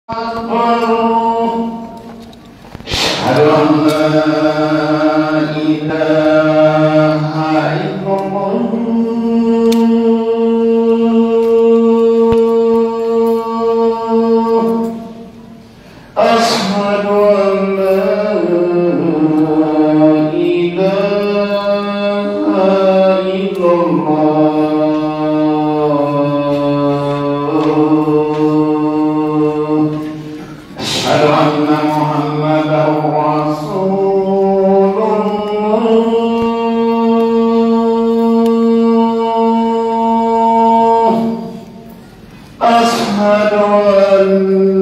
أشهد أن لا إله إلا الله أشهد أن لا إله إلا الله أشهد أن محمدا رسول الله أشهد أن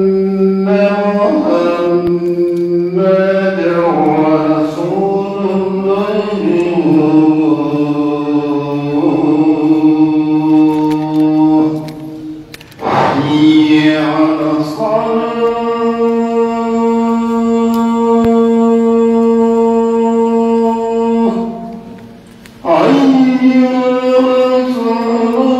محمدا رسول الله حي على الصلاة حي على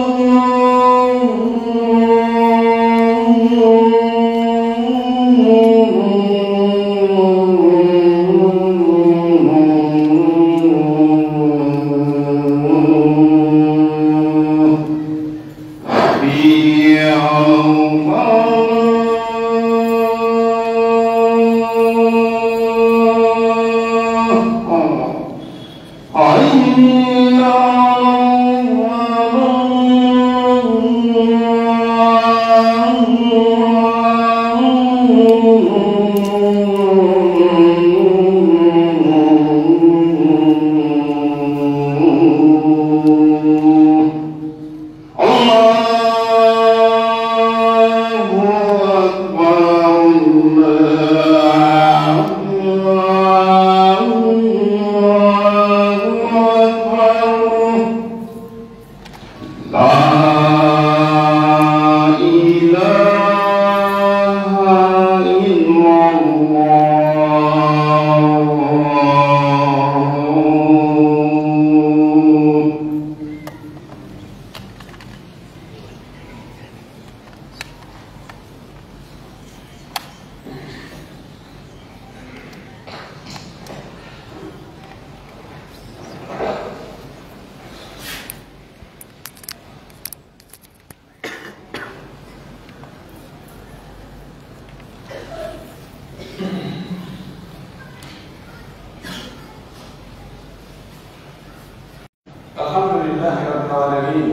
الحمد لله رب العالمين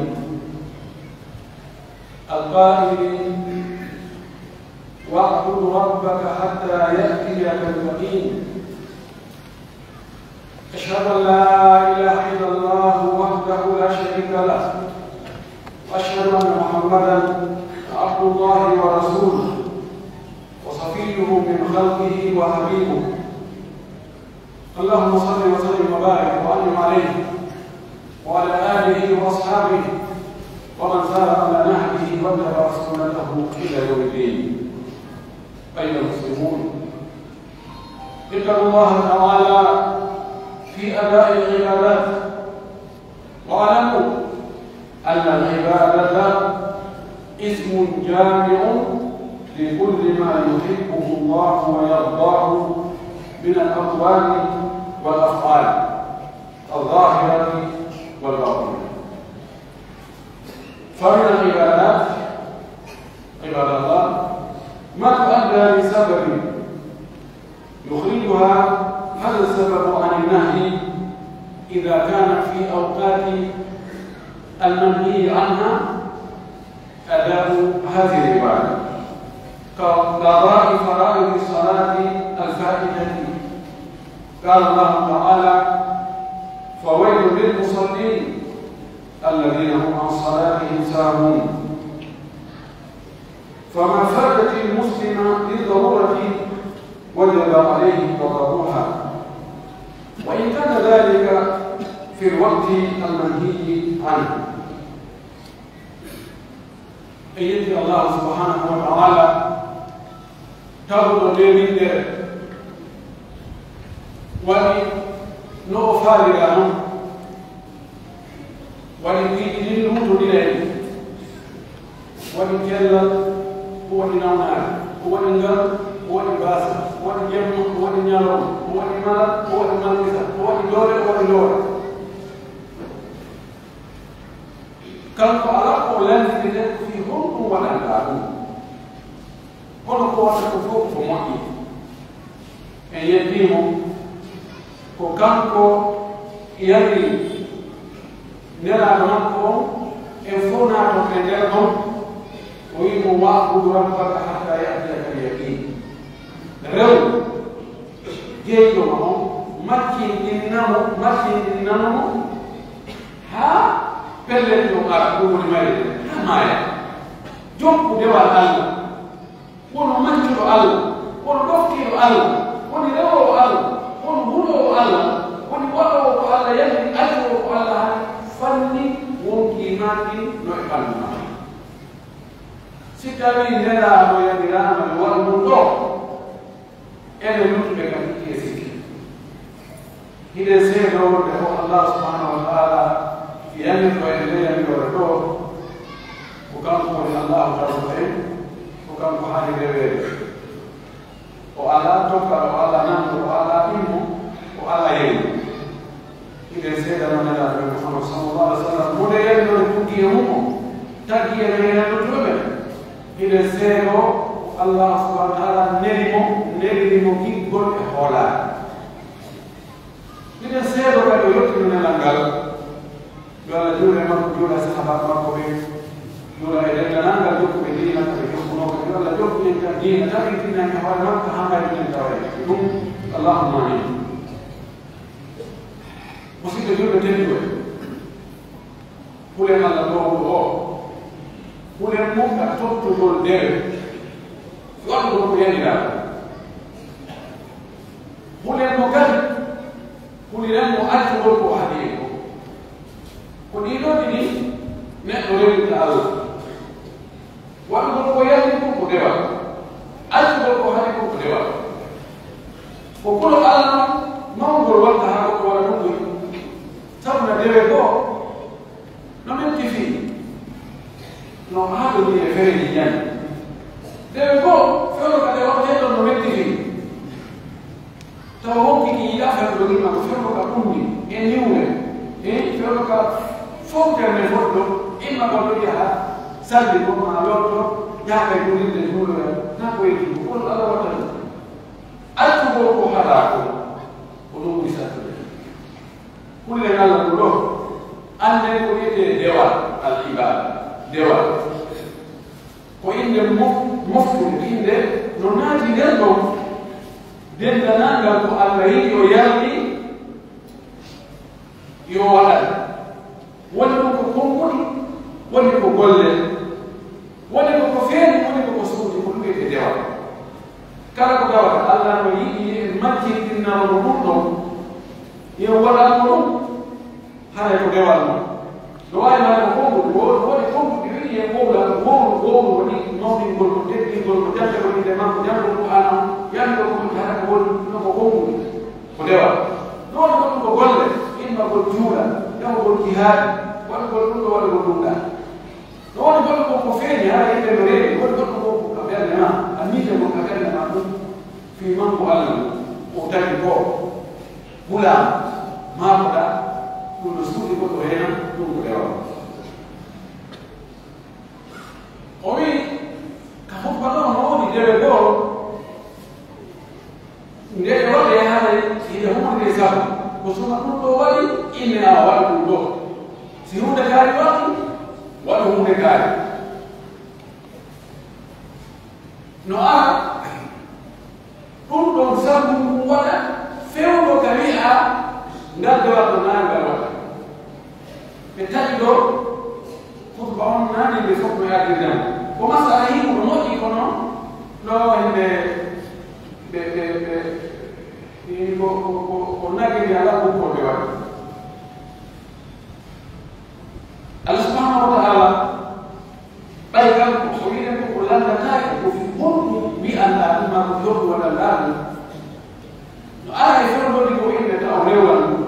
القائل واعبد ربك حتى يأتيك اليقين أشهد أن لا إله إلا الله وحده لا شريك له وأشهد أن محمدا عبد الله ورسوله وصفيه من خلقه وحبيبه اللهم صل وسلم وبارك وأنعم عليه وعلى آله وأصحابه ومن سار على نهجه واتبع سنته إلى يوم الدين. أيها المسلمون، اتقوا الله تعالى في أداء العبادات، واعلموا أن العبادة اسم جامع لكل ما يحبه الله ويرضاه من الأقوال والأفعال الظاهرة والباطنة. فمن العبادات عباد الله ما تؤدى لسبب يخرجها هذا السبب عن النهي إذا كان في أوقات المنهي عنها أداء هذه العبادة كقضاء فرائض الصلاة الفائتة. قال الله تعالى فويل للمصلين الذين هم عن صلاتهم ساهون. فما فاتت المسلم للضرورة وجب عليه قضاؤها، وإن كان ذلك في الوقت المنهي عنه. أيدي الله سبحانه وتعالى تغض لمن ونؤفى لهم ولكن نوت لله ولكن هو لنا هو walilora kanko ala ko landide fi honɗum waɗanta ɗum kono ko watta ko fof ko moƴƴi en yeddimo ko kanko yari nelaɗo makko on en fof natoɓe nder ɗon o wimo wabudu rabbaka hatta yatiyaka lyaqin rew jeeyɗoma on makkinɗinnanomo ha pellel ɗum ara ɗum woni mari ha maaya jokku dewal allah wono mancuɗo allah wono ɗoftiɗo allah woni rewowo allah wono huɗowo allah woni waɗowo ko allah yalli ajowo ko allah hani fanni wonkimaɗi no e ɓallu ma si tawi nelaɗo yamirama mi waɗa ɗum ɗo ene luttuɓe kam ikie sikki hiɗen seedo wonde o allah subhanahu wa taala yamirɗo e ndeyamirore ɗo ko kanko woni allahu taala en ko kanko hani rewede o ala tokka o ala nanɗo o ala ɗimmo o ala yeyi hiɗen seedano nelaɗo e muhammad sallallah alih w sallam mode yamidore tuggi e mummo taggi e reyene luttuɓe hiɗen seedo allah subhanahu wa taala nelimo giggol e hoolare hiɗen seedo kadi o yettino nelal ngal yo allah juuɗe makko juuɗa sahabaɓe makko ɓe juuɗa e dendanal ngal jokkuɓe diina koɓe jokkunoɓe yo allah jokkuɗen tan diina tawitinani hoore makko ha mbaɗinen tawe ɗum allahumma amin musidɓe julɓe tedduɓe hulen allah ɗowɗo o hulen mumɗa tottugol dewe waɗugol ko yaniraɗo hulen mo gadi huliren mo accugol ko haadi e ko ɗiɗo ɗiɗi neɗɗo rewinta allah waɗugol ko yalli ko ko dewal accugol ko haadi ko ko dewal ko kulo allah mawgol watta ha ko waɗa ɗum sabuna dewe goo no men tifi no haɗoni e fereji ñani dewe goo fewno kade watteɗon no men tifi tawa hokkiki yiɗa ferɗonima ko fewno ka ɓundi e niwre e fewno ka fowterne goɗɗo imma goɗɗo yaha salli ko ma lotto yaaka e ɗurinde juuloya na ko yettigo kono allah watta ɗum accugol ko haɗa ko ko ɗum ɓuri sattude kulle allah ko ɗo ande ko wiyete dewal al ibada dewal ko inde moftude inde no naati nder ɗon dendanangal ko allah yiɗi o yardi yo waɗan woni ɗum ko konngol woni ko golle woni ko feeni woni ko suudi ko ɗum wiyete dewal kala ko gawata allah no yiɗi makkiɗinnamo ɗum ɗon yo waɗanmo ɗum hara ko dewal mum no wawi mara ko konngol woni konngol ɗi wiɗi e gowla gowlu woni mawɗingol ko teddingol ko jantagol inde makko jangol ko anam yanndo ko ɗum hara ko woni no ko konngol ko dewal noon ko ɗum ko golle immagol juula yawgol jihaadi waɗugol ɗum ɗo waɗugol ɗumɗa no woni goɗɗo ko ko feeñi hara yimɓe no reewi woni goɗɗo ko ka ɓernde ma a miije ko ka ɓernde ma ɗum fi manko allah o tagi ko gulaam maakoɗa ɗum no suuɗi goɗɗo hena ɗum ko dewal o wi ka hokka ɗon no woni dewe goo nde e waɗa yahare hiɗe hunde sabu ko sona ɗum ɗo waɗi innea waɗa ɗum ɗo si hunde kaari waɗi waɗa hunde kaari no ara ɗum ɗon sabu ɗum waɗa fewɗo ka wi'a ngal dewal ɗo naani ngal waɗa ɓe taƴi ɗo khutba on naani nde fof no yaadirden ko masala yiɗu no moƴƴi kono ɗo himɓe ko nagiri ala ɓukkoɓe waɗi allah subhanahu wa taala ɓay kanko o wiɗen ko landatake ko honɗum wi'anda ɗuma ko joɗɗu waɗa laaɗu no ara e fewɗoni ko inde taw rewlan ɗum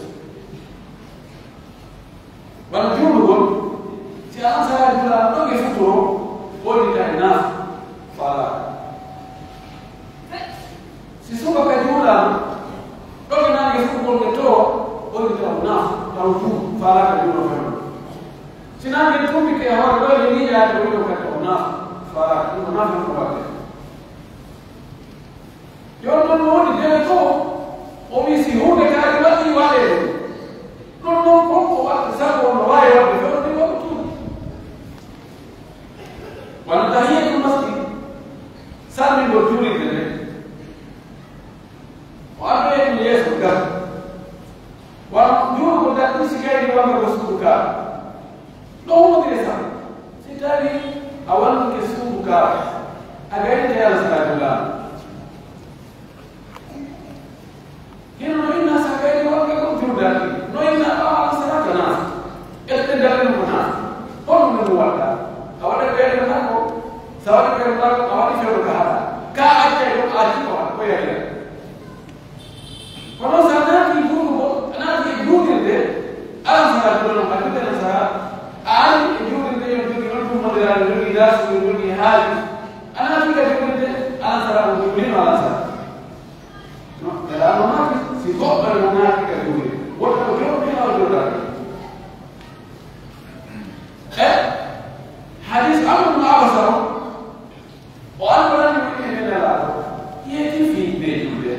wala juulugol si alan sara juulaa ɗoge futoro woɗita e naaf faala si subaka juulaa ɗoge naange futgol nge to o tupi che ora lì ya quello che torna fa non ha fatto. Io non detto o mi si uno che ha fatto vale. Non può fare sa non vai a vedere tu. Quando dai non basti. Salve lo giuri delle. Quando è mi è succa. Quando giuro da tu si che di quando lo succa. Non dire sa. Si dai awan che succa. Agari che alla strada. Che non è una sagare qualche computer. Noi na sarà kana. E te dare non na. Poi non guarda. Avare per na Sawali perintah awali fi'il ka aja itu aji ko ya. Kalau sana di dulu, nanti dulu deh, alam sana dulu nak kita sana, alam dulu deh yang dulu dulu modern dulu das dulu di hal, anak kita dulu deh, alam sana dulu ni alam sana. No, dalam mana si kau bermana kita dulu, waktu dulu kita dulu dah. Hadis Amr bin Abbas और बड़ा नहीं कहने लगा ये जो फीड दे जुड़े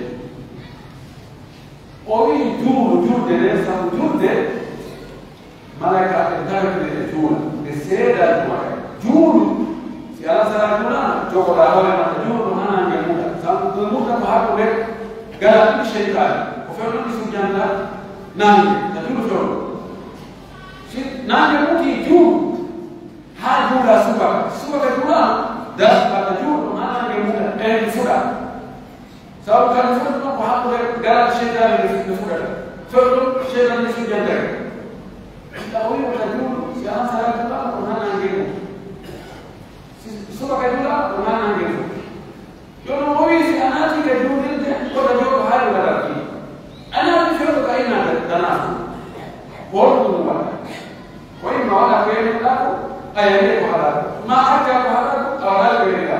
और ये जुड़ दे रहे सब जुड़ दे मलाइका इधर दे जुड़ इससे डर हुआ है जुड़ सियाला सारा जुड़ा जो बड़ा हो रहा है जुड़ बनाना है मुझे सब दोनों का भाग हो गए गलत शैतान और फिर उन्होंने सुझाया नहीं जुड़ फिर ना जो कि जुड़ हाँ जुड़ा सुबह का जुड़ा das pada juru mana yang muda di fuda. Sebab kan fuda tu bahag boleh garat syaitan di fuda. Sebab syaitan di sujan dah. Tahu yang pada juru siapa sahaja tu lah mana yang sebagai juru mana yang Jono hobi si anak kita juru ni kau dah jauh hari berarti. Anak itu jauh kain ada tanah. Bolu tu buat. Kau ini mahu nak kaya aku ayah ni kau ada. Mak aku ada. Awal mereka.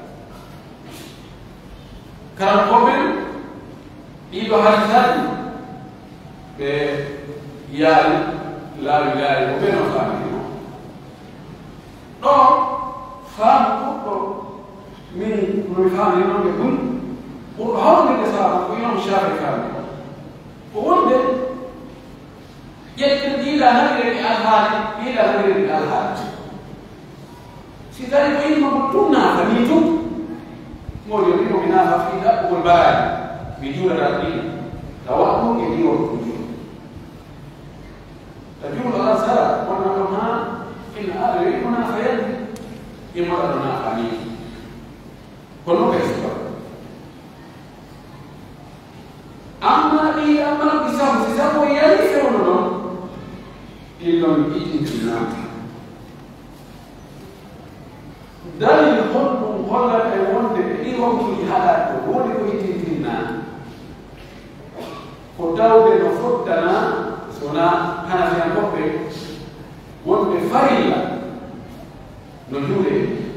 Karena mobil ibu hari tadi, yang lari mobil orang itu. No, faham tu, mereka ni orang pun, orang mereka sahaja, orang syarif kami. Orang dia, jadi tidak lagi al-hal. Si tadi ini membutuhkan kami itu, mau jadi nominal tidak berbagai, video dari tahu ini orang tapi orang salah, mana ini ada ini mana saya, ini mana kami, kalau besok, amma bisa mau ya ini seorang, ilmu ini tidak. Dari hukum Allah yang diirom di hadat, boleh kuitinna. Kau de nofutana, sona hana yang kopi, boleh farila, nujule.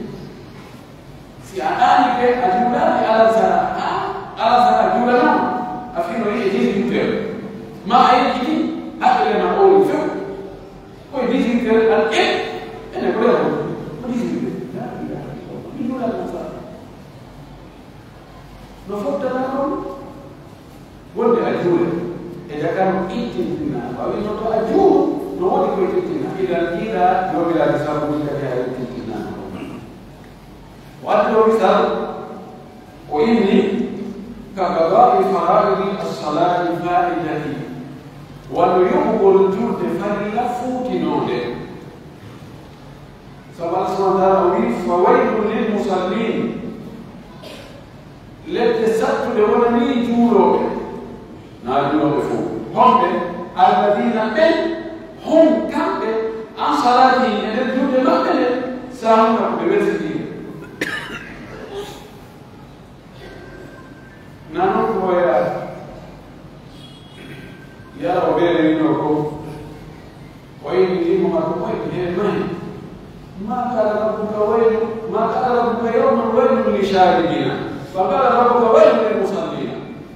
Si anak ni ajuda di alam sana ajuda no, afino ini dizinter. Ma ini ada yang mau itu, kau dizinter al-ib, ini boleh. Nofukta nakum wonde ajure eda kan itinna bawi noto ajur no wodi ko itinna ila jogila disabu ila ya itinna wadu misal o inni kagawa fara'id as-salati fa'idati wa yuqul jud farila futinode subhanahu wa wailul lil musallin lette sattu de wona ni juuroɓe na juuroɓe fof homɓe alladina ɓen hum kamɓe an salati e nder juuɗe maɓɓe nde sahuna ko ɓe weltitire nanon ko wayata yara o ɓeere wino ko wayni ndimoma ko koyɓe he mahi ma kala rabbuka waylu ma kala rabbuka yawman waylun li sharibina فقال ربك ويل للمصلين.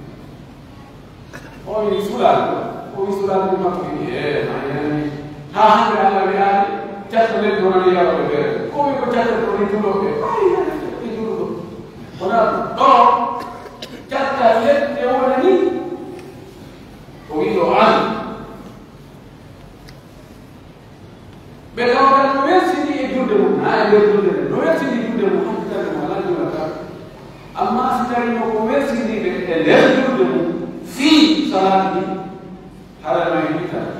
هو يسولان بما فيه يعني ها هم على بهذه cata ledde wonani yaroɓe feere kowi ko cata koni juuloɓe ay juuloɗo wona ɗo cata ledde wonani o wiɗo an ɓe tawatan no wersini e juurde mum ha e nder juurde nde no wersini juurde mum hakkitade mo ala juulata amma si tawino ko wersiniɓe e nder juurde mum fii salati ɗi harano e hittata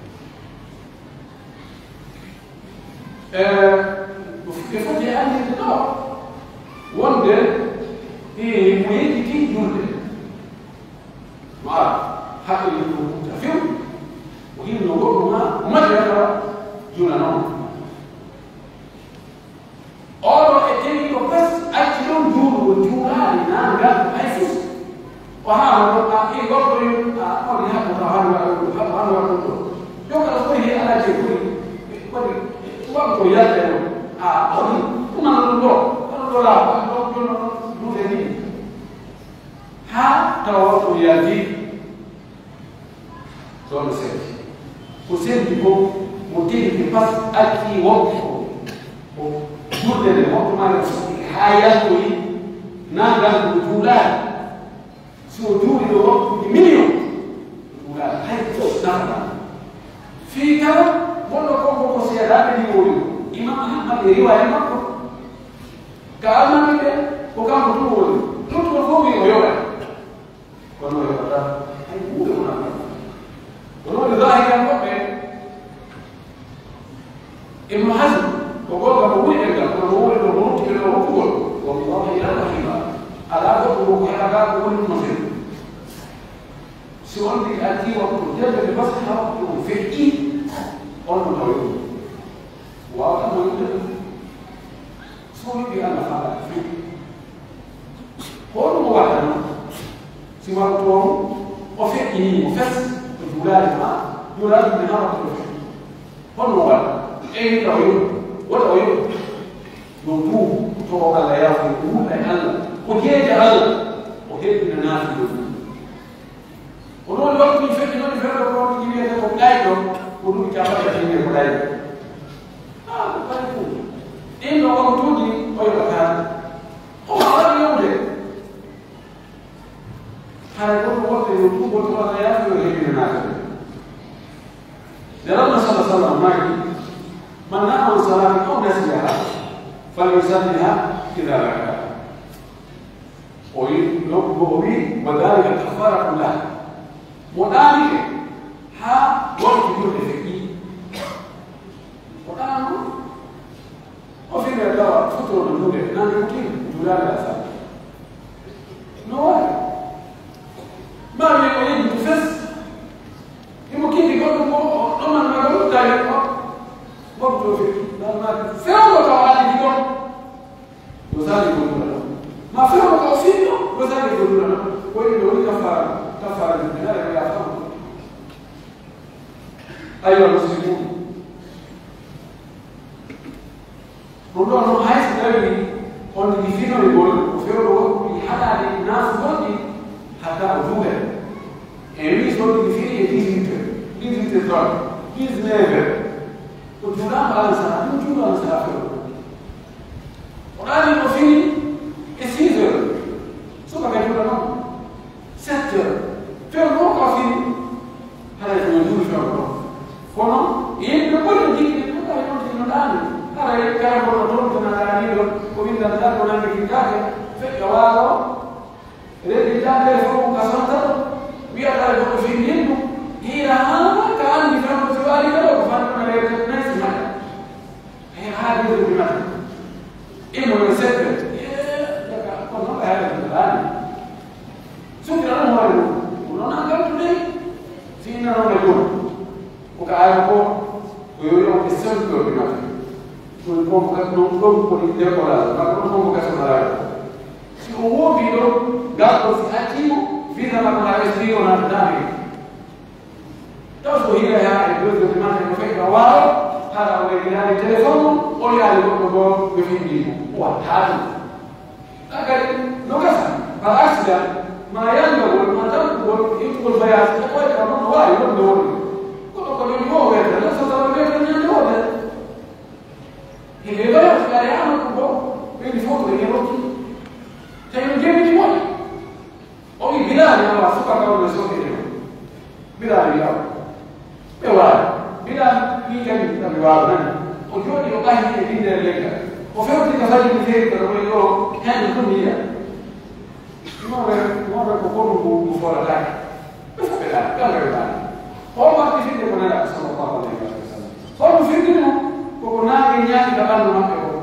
ɓe foti andinde ɗo wonde mo yettiti juurde no ara haqqille ko huta few o hinno goɗɗum ha majjata juula noon oɗo e tewi ko bes acci ɗon juuɗugo juulaali nangal hay fof o haama ɗo a e goɗɗo on haɓɓoto hanwaɗum ɗo jokala foyi he alaje waɗi wabko yalde ɗon oni ɗumana ɗum ɗo oɗo ɗo laaɓa ɗo jono duuɗe ni ha tawa ko yaldi ɗon sendi ko sendi ko mo teɗi pas acci woɓɓe o juurde nde woɓɓemare ha yaltoyi nangal ko juulaali so juuɗi ɗo waktuji million juulaali hay fof nafata fii tawa wonno konko ko seedaɓe ndi woni imam ahmad e riwaya makko ka almami ɓe ko kanko tum woni luttuɗo fof wi o yoɓa kono o yoɓata hay huuɗe wonaa kono woni zahiran goɓɓe ibnu hasm ko goɗɗo ko wuri ɗengal kono woni ɗo ruttike ɗo hokkugol wallahi ila rahima ala goɗɗo ko heɓata ko woni no fewi si on ndi addi waktu dembe ɓe basi ha waktu o feƴƴi on no tawi ɗum wawata moyude ɗum so yiɗi allah haala feƴƴi hoɗum o watta noon si waktu on o feƴƴini o fes ko juulaali ma juulaali ɗum ha waktu o feƴƴi honno o watta eyyi taw yo waɗa o yo no tuub to allah yaafo ɗuuɗa e allah o jeeja allah o heɓɓina naafiɗo ɗum o noon waktu mi feƴƴi noon feɗɗo ko jiwiyete ko ɗayɗo ko ɗum capaɗe timmi ko ɗayɗo ko kadi fuu ɗin ɗo waktuji o yoɓataade o waɗa yewde hara goɗɗo wotte yo tuubo to allah yaafo yo heɓɓina naafiɗo nde ramna sallah sallam maki من نام عن صلاة أو نسيها فليصليها إذا ركع وذلك كفارة له وذلك ها وقت جهد فيه وقال وفي الدواء فترة الجهد نعم يمكن جلال الأسد نوال ما يقول تفس يمكن يقول لما نقول ذلك وقت لما فعلوا قواعدهم وذلك يقولون ما فعلوا قواعدهم وذلك يقولون وإنه كفار من هذا يفهم أيها المسلمون ربما هاي سبب on divino rigore ovvero i halali nas modi hata ujude e mi sono divini e divite zone is never وجودان على سنة وجود على سنة وقال المفيد السيزر سوف يقول لنا ستر في الموقع في هذا الوجود في الموقع كنا يقول الجيل يقول الآن هذا كان مرتبط بالنادي ومن ذلك كنا نكتاب في جواره الكتاب يفهم كسرته بيأتي المفيد منه هي هذا كان يفهم سؤالي كذا وفهم الناس هذا هي هذا المثل إنه يسبب والله هذا الآن سكر أنا هو ولنا قلت لي فينا نقول وكأنه ويوم السبب بمثل نقوم بالديكورات نقوم بكسرات هو بيلو قالوا في أكيد في ذا ما يصير ونادي تقول هي الجزء بمعنى المفيد واو هذا هو الجهاز التليفون ولا يقول بفيديو وهذا لكن نقص فأصلا ما ينبغي ما تقول يقول بياس تقول كمان واي يقول كل يوم هو هذا لا صدق بين الناس che le vero spariamo un po', quindi foto che rotti. Cioè non tieni di voi. Oggi Bilal aveva fatto le sue idee. Bilal. E guarda, Bilal mi capita, mi guarda. Oggi io vai a dire le o fai che fai di te per quello che hanno famiglia. Non è un fuori dai. Per sapere, per o ma ti fidi con la sono qua di questa. O fidi no, con una che niente da fanno ma che.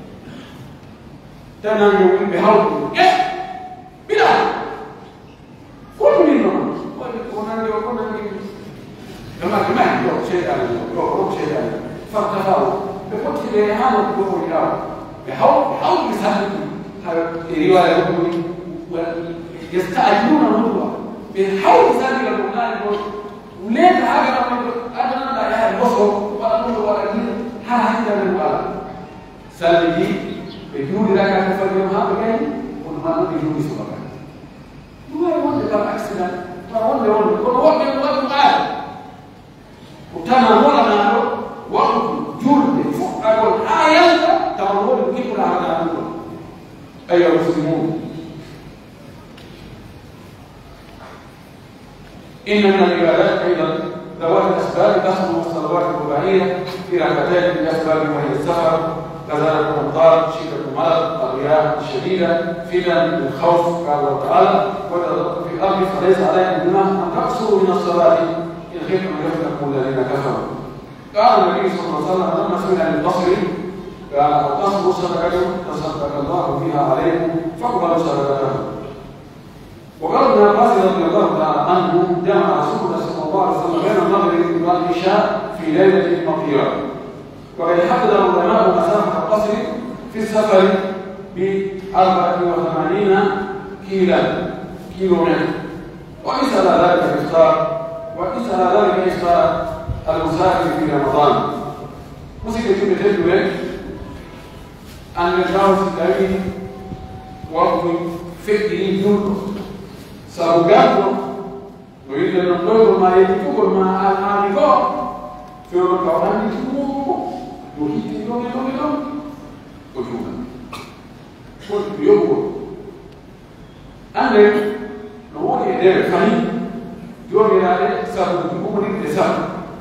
Tenendo in behold. Bilal. Fuori no. Poi con una ma che meglio c'è da non c'è da fatta fa per poi ti hanno dopo di là e how is that riguarda يستعجلون الهدوء بحاول ذلك القرآن يقول ولاد أنا لا يعني بصر وأقول وأكيد هذا من الوالد سالجي بيجون لك أن تفرمها بجاي ونما بيجون بسرعة هو يقول لك أكسنا فأقول له معاه وتنا مولا وقت جود فوق أقول آيات تقول كيف لا هذا أيها المسلمون إن من العبادات أيضا ذوات الأسباب تخدم الصلوات الرباعية في ركعتين من أسباب وهي السفر كذلك الأمطار شدة المرض الرياح الشديدة فتن الخوف قال الله تعالى وإذا ضربتم في الأرض فليس عليكم جناح أن تقصروا من الصلاة إن خفتم أن يفتنكم الذين كفروا. قال النبي صلى الله عليه وسلم لما سئل عن البصري قال أو صدقة تصدق الله فيها عليكم فاقبلوا صدقته. وقال ابن عباس رضي الله تعالى عنه جمع رسول الله صلى الله عليه وسلم بين المغرب والعشاء في ليلة مطيرة. وقد حدد العلماء مسافة القصر في السفر ب 84 كيلومتر. وقيس على ذلك إفطار المسافر في رمضان. مسكت بتجربة أن يجاوز الكريم وقت فكري جنوب Salugando, lui non dove mai di tu ma a ricordo, fino a parlare di tu, lui non poi io Andre non vuole vedere famiglia, giocare stato di comunità esatto.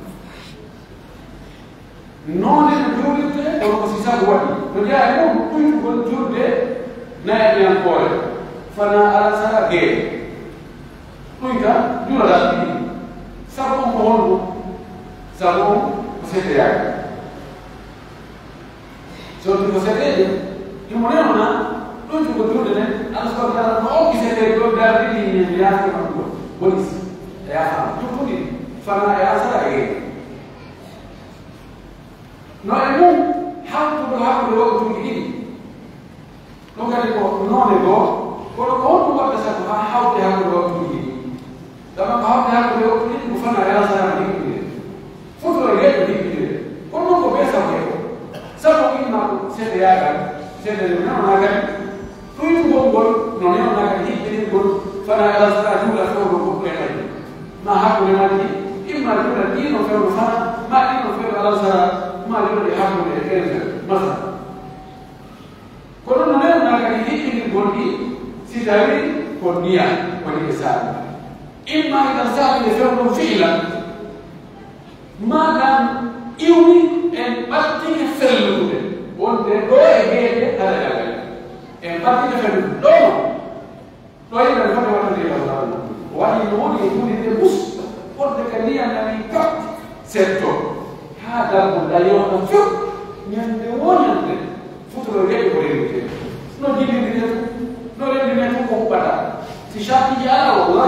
Non è giornate o si sa guardi, perché è un quel giorno ne è ancora, fanno alla sala che Luita, giuro da qui, sarò un po' sarò siete anche. Sono siete, il monero non ci può dire, hanno scordato, ma occhi siete ricordati di altri quando buonissimo. E a tutto lì, fanno la sala che non è un hatto lo di non carico, non è go, quello che guarda stato hatto lo di لما قعدت هاكل يوم كده وفانا يا صاحبي كده فتره جايه كده كله بيسا كده سبب ان سيد يا سيد ما انا كنت بقول نوني انا كده بقول فانا يا صاحبي لا فوق كده ما هاكل ما دي اما كده دي نو فوق فانا ما دي نو فوق على صاحبي ما دي هاكل كده مثلا كل نوني انا كده بقول دي سيداوي كونيا وليسان إما إذا سأل يفعل فعلا ما كان يوني إن بطي فعله وانت دوئي هيك هذا الأول إن بطي فعله لو يبقى الفرق واحد يبقى وأن يقول إذا بص قلت كليا أن يكت سيرتو هذا لا يوقف يندون يندون فترة جاي بريء نجيب نجيب كوبا تشاكي يا والله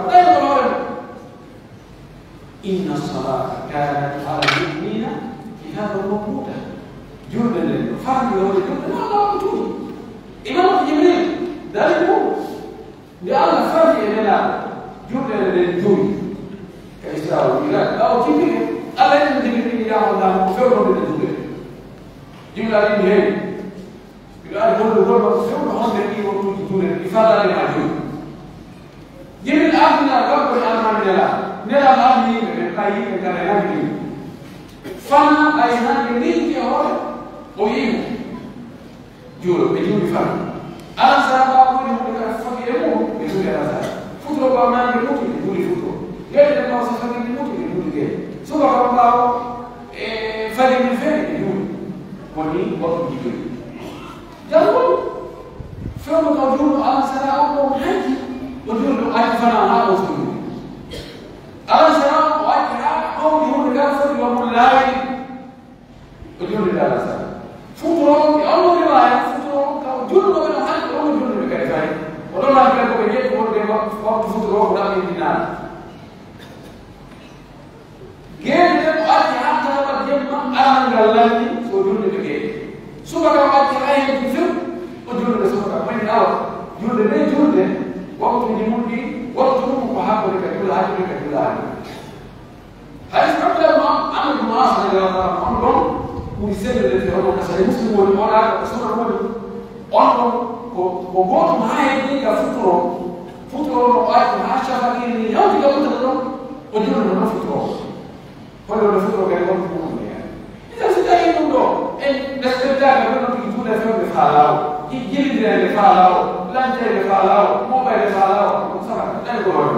إن الصلاة كانت على المؤمنين كتابا موقوتا جردا للفرد والجرد لا تقول إمام جبريل ذلك هو لأن الفرد إلى جردا للجود كإسراء والإله أو جبريل ألا يجب جبريل يا الله مغفر بالجبريل جبريل هي يقول كل مغفر هم الذي وجود إفادة للعجوز جبريل أبنى رب الأمر من الله nella mamma di kai che era lì fanno ai nani lì che ora o yiimo juulo ɓe juuli fan alansara ɓawa ɗuɗi hunde kala foti e mum ɓe juuli alansara futuro ɓaw nande muti ɓe juuli futuro geɗe ɗe ɓaw so fagindi muti ɓe juuli geɗe subaka ɓaw e fagindi feere ɓe juuli woni waktu jibril jangol fewno kaw juulɗo alansara o ɗo haji o juulɗo aji fana ha o so juuli alansara o acci ha ɗowɗi hunde kala foti wamon laawi o juulde alansara futuro e onno riwaya futuro kaw juulɗo ɓe no hande ono juulɗo kadi fay o ɗon laati kadi koɓe ƴetti wonde waktu futuro o ko ɗaɓɓindinaɗo geeɗe ɗe o acci ha tawa jemma aral ngal lanni so juulde ɓe geeɗe subaka o acci ha heddi few o juulde subaka mani awa juulde nde juulde waktuji mum ɗi waktu ɗum ko hakkude ka juula hakkude ka juulaani hay so abdalma amadou maas radiallahu on ɗon ɓuri sellede te oɗon kasade muslim woni oɗaka ko sura woni on ɗon ko gootum ha heddiga futuro o acci ha cafakiri ni yawtiga wutata ɗon o juulde no futuro hono no futuro kadi wonko ɗum ita so tawi ɗum ɗo en respectaka ɓe noon tigi juuɗe fewde faalawo jillidirede faalawo lantede faalawo moɓayde faalawo ɗum sabata ɗen ko hono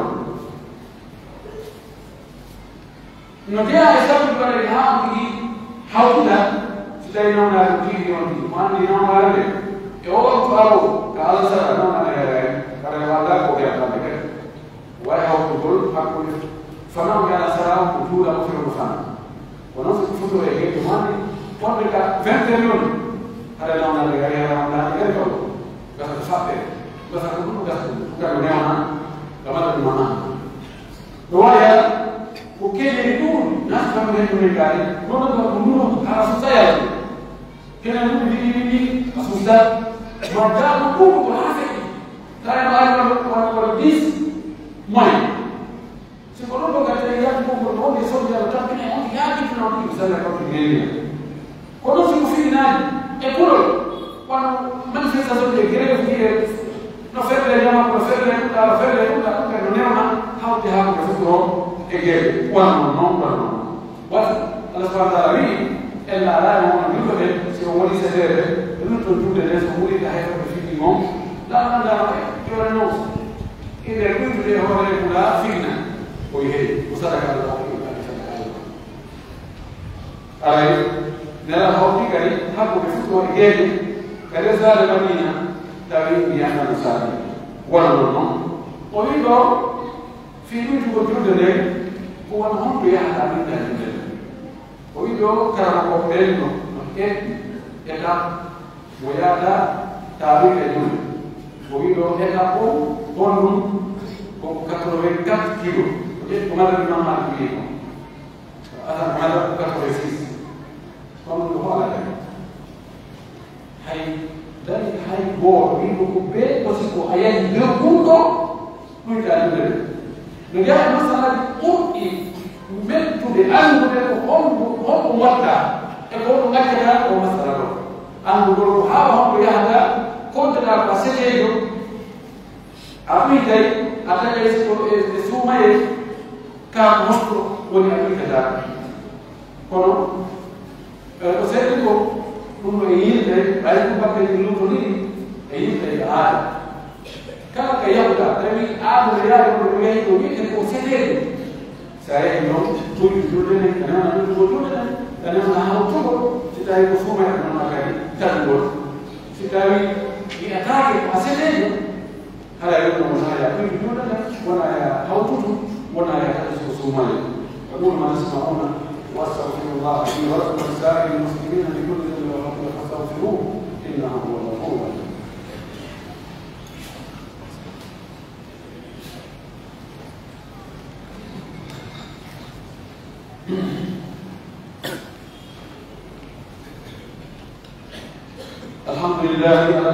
no jeeya e sabbi waɗede ha on tigi hawtuda so tawi nawnaade tigi on tigi mo anndi nawnaade e o waktu awo ka allah sara nawnaade heeree kada walla ko heɓtande kadi wawi hawtugol hakkude fanawde ala sara ko juuɗa o fewno fana wonon soko futoro e geɗɗo mande wonɓe ka 20 millions haɗa nawnaade kadi heerawnaade kadi kaw gasa ko faɓɓe gasa ko ɗum gasa kadi newna gamaɗa ɗum mana no waya ko keñeni ɗum nastamde ɗumen gaari noon ɗum ko nduro hala so sayal kenen ɗum ɗiɗi a susta ma daamo ɗum ko haa feƴi tawi no ari wala 10 moyen siko ɗon ɗo gadde yaji gongo wonde soljaro tampine on yaajitino ɗum salla kawto gelina ko ɗon siko fiɗinaani e kulol wano manifestation de grève wiye no ferle ñamako no ferle ɗuɗɗa no ferle ɗuɗɗa ɗum kadi no newna hawde hakkude futuro e geɗe wano noon wano noon wata allah subahana taala wi en laalaani wono yimɓe ɓe si o woni seɗere e ɗum ɗon juuɗe nde so wuride hay koɓe fiɗi moom laanandama e jona noon inde ɓuytude e hoore kuɗa fiɗna o yehi o sadaka allah aray nela hawti kadi hakkude futuro e geɗe kadi sare madina tawi mbiyannano sare wona noon noon o wi ɗo fi ɗuytugo julde nde ko wona honto yahata minda julde nde o wi ɗo karama ko ɓenno no ƴetti étape mo yahata tawide julde o wi ɗo étape o gonɗum koko 84 kilos o ƴetti ko madame mamade wi ko atan madame 86 kono ɗum hoala kadi hay dari hay goto wiɗo ko ɓe aussi ko a yahi deux ɓurɗo ɗuyta julde nde no yaha masalaji ɓurɗi mettude anndude ko honko watta e ko ɗo gaccata o masala ɗo anndugol ko hawa honko yahata konteɗa ko a setejo a ɓuytay a taƴay siko e suumaye ka honko woni a ɓuytata kono ko seeɗi ko ɗum ɗo e yimɓe ɓay ko bakkeji luto ɗiɗi e yimɓe e aada kala ko yahuɗa tawi aaduna yaade ko yahi ɗo wiɗe ko seteɗe sa yehi noon ɓuri julde nden a newna ɗuɗugol julde nden a newna hawtugol si tawi ko suuma e nona kadi tangol si tawi wiyataake ko a setejo hara yonno wona ya ɓuri julde nden wona ya hawtutu wona ya kadi so suumale أقول ما تسمعون وأستغفر الله لي ولكم ولسائر المسلمين لكل ذنب وخطيئة فاستغفروه إنه هو الغفور الرحيم. الحمد لله على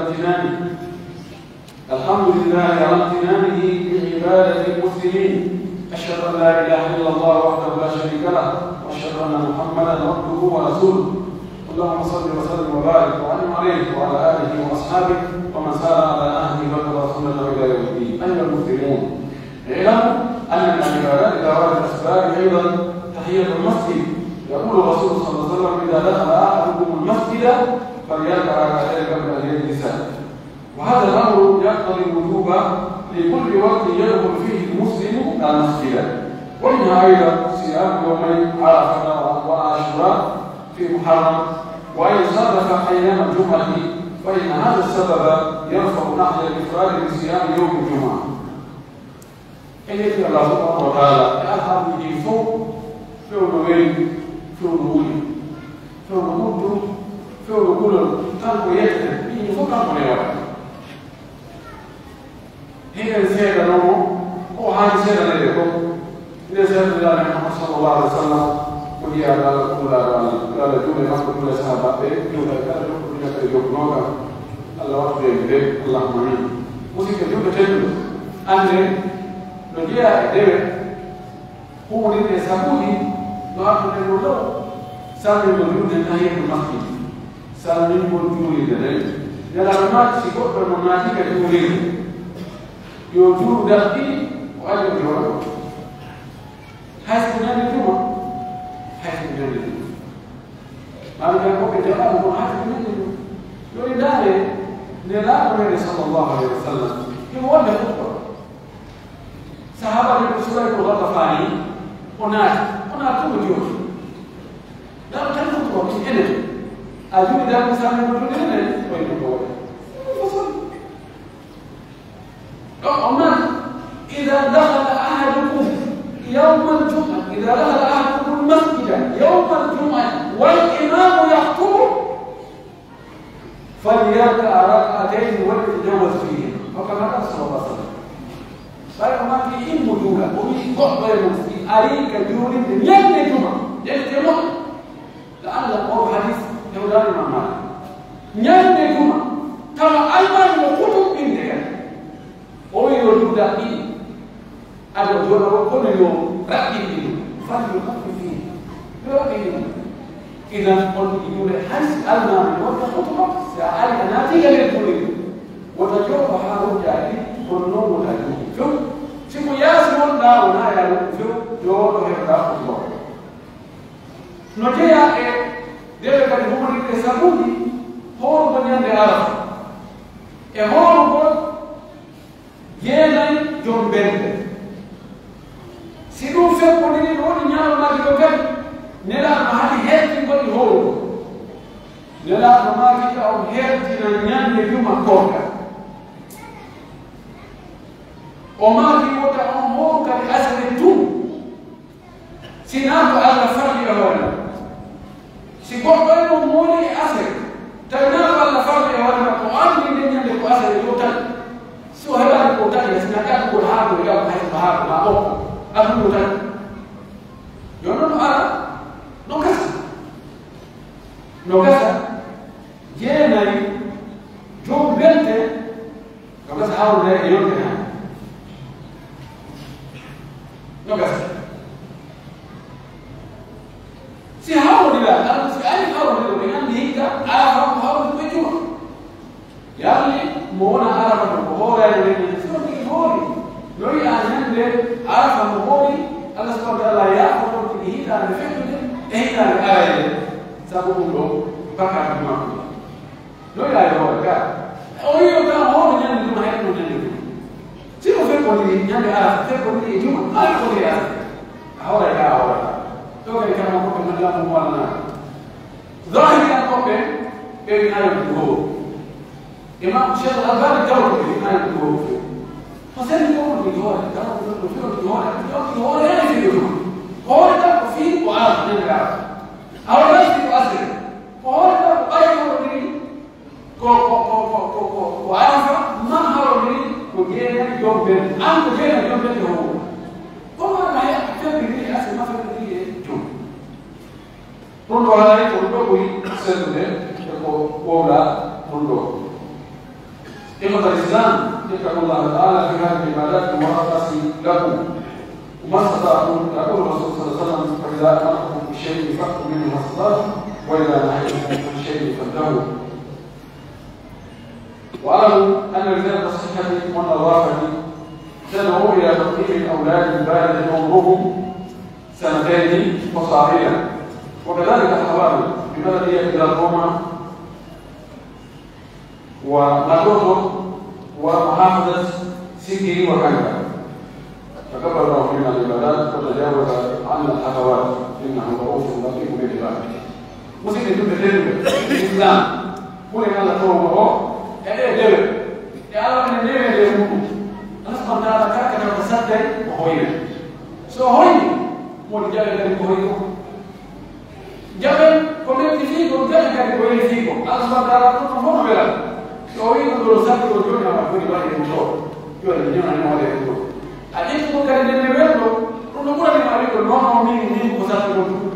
امتنانه بعبادة المسلمين. أشهد أن لا إله إلا الله وحده لا شريك له وأشهد أن محمدا عبده ورسوله. اللهم صل وسلم وبارك وأنعم عليه وعلى آله وأصحابه ومن سار على نهجه واتبع سنته إلى يوم الدين. أيها المسلمون، اعلموا أن من العبادات ذوات الأسباب أيضا تحية المسجد يقول الرسول صلى الله عليه وسلم إذا دخل أحدكم المسجد فليركع ركعتين قبل أن يجلس. وهذا الأمر يقتضي الوجوب لكل وقت يدخل فيه المسلم المسجد. ومنها أيضا صيام يومين عرفة وعاشوراء في محرم. وإن صادف أيام الجمعة فإن هذا السبب يرفع نحو الإفراد بصيام يوم الجمعة. إليك الله سبحانه وتعالى أذهب به فوق فيولوين فيولوين فيولوين فيولوين كان يكتب به فوق كان يوم هي الزيادة نومه وهذه زيادة لديكم إذا زيادة الله محمد صلى الله عليه وسلم ودي على كل على جملة مصر كل سنة جملة كذا جملة نوعا الله أكبر اللهم آمين. موسيقى جملة جملة أنه نجيا إدري هو اللي يسموني نأخذ الولو سامي موجود نهاية المسجد سامي موجود إدري يلا ما تشوف المناطق الجمهورية يوجد دقي وأجل الجواب هاي سكنان الجمهور هاي سكنان الجمهور ما بيقول كجواب هو هاي سكنان الجمهور يقول داري نلا النبي صلى الله عليه وسلم يقول له صحابة الرسول الغطفاني هناك توجه لا تنفق وقت إليه أجل ذلك سامي الرسول إليه ويقول هناك إذا دخل أحدكم يوم الجمعة إذا دخل أحدكم المسجد يوم الجمعة والإمام يخطب فليركع ركعتين وليتجوز فيهما وكما قال صلى الله عليه وسلم. فما في إن موجودة ومن قبل المسجد عليك جور من يوم الجمعة لعل أو حديث يولان المعنى يوم الجمعة كما أيضا وقتب عندك ويقول لك أنا جوا كل يوم رأيي فليخف فيه إذا قلت يقول حس المعنى والخطبة سأل ناتجة للكل وتجوب حاول جاهي والنوم تجوب شوف شوفوا ياسمون لا ونا يا شوف جواب هذا خطبة نجيا dia kata hubungan kita sabudi hor banyak daerah hor pun yenai jombende sidu fe podini rodi nyalo ma di dogan nela mahali heti ngoni hor nela mahali ka on heti na nyande yuma koka وما في وضع أمور كالحسن الدون سيناك على فرد أولا سيقول بين أموري أسر تناك على فرد أولا وأني من يملك أسر اليوتن سوهلا اليوتن يسنكات كل هذا ويقول حيث بهذا ما أولا أبو اليوتن يونون أرى نوكسا جيناي جون بنتي نوكسا حاول لا يوتن si hawo dila dan si ay hawo dila dengan dihika arafa hawo tujuh yani mona arafa ko hora ni so ni hori lori anan de arafa mo hori Allah subhanahu wa ta'ala ya ko dihika ni fekde ehita ni araye sabu ngo baka ni ma lori ay hora ka oyo ka hori ni ni ma heto ni si o fe ko ni nyande arafa fe ko ni juma ay ko ya ahora ya ahora toke kama kwa mlango mwana dhahiri akope ili ayo imam Sheikh Al-Albani dawo ili ayo fasali kwa ndio kama ndio yani ndio hora fi wa ndio au nasi asili hora ayo ni ko arafa ma haro ni kugena jombe an kugena jombe ho kama na ya tabi asili mafaka Mundo hari mundo kui sendiri, ko pola mundo. Ikhwan Islam, jika Allah Taala fi hadhihi ibadat muwaffaqi lahu. Umastata'un yaqulu Rasul sallallahu alaihi wasallam fa idza amartum bi shay'in fa'tu minhu mastata'tum wa idza nahaytum an shay'in fantahu. وأعلم أن رجال الصحة والنظافة تدعو إلى تقديم الأولاد البالغ عمرهم سنتين فصاعدا وكذلك الحوامل ببلد هي الروما وناتوتو ومحافظة سيكي وكندا. تكبر الله فينا العبادات وتجاوز عن الحفوات انه رؤوف لطيف بالعباد. مسلم يدل الاسلام كل ما له هو ايه يا الله من اللي انا سبحان الله كان تصدق وهوينا سو هوينا مو جاب اللي هوينا جاب كومنتي فيكم جاب كان كويس فيكم الله سبحانه وتعالى هو بلا سو هوينا دول سبب وجونا ما كل واحد يمشوا يقول لنا انا ما ادري adesso tu che nel livello non vuole che arrivi no mi cosa ti vuoi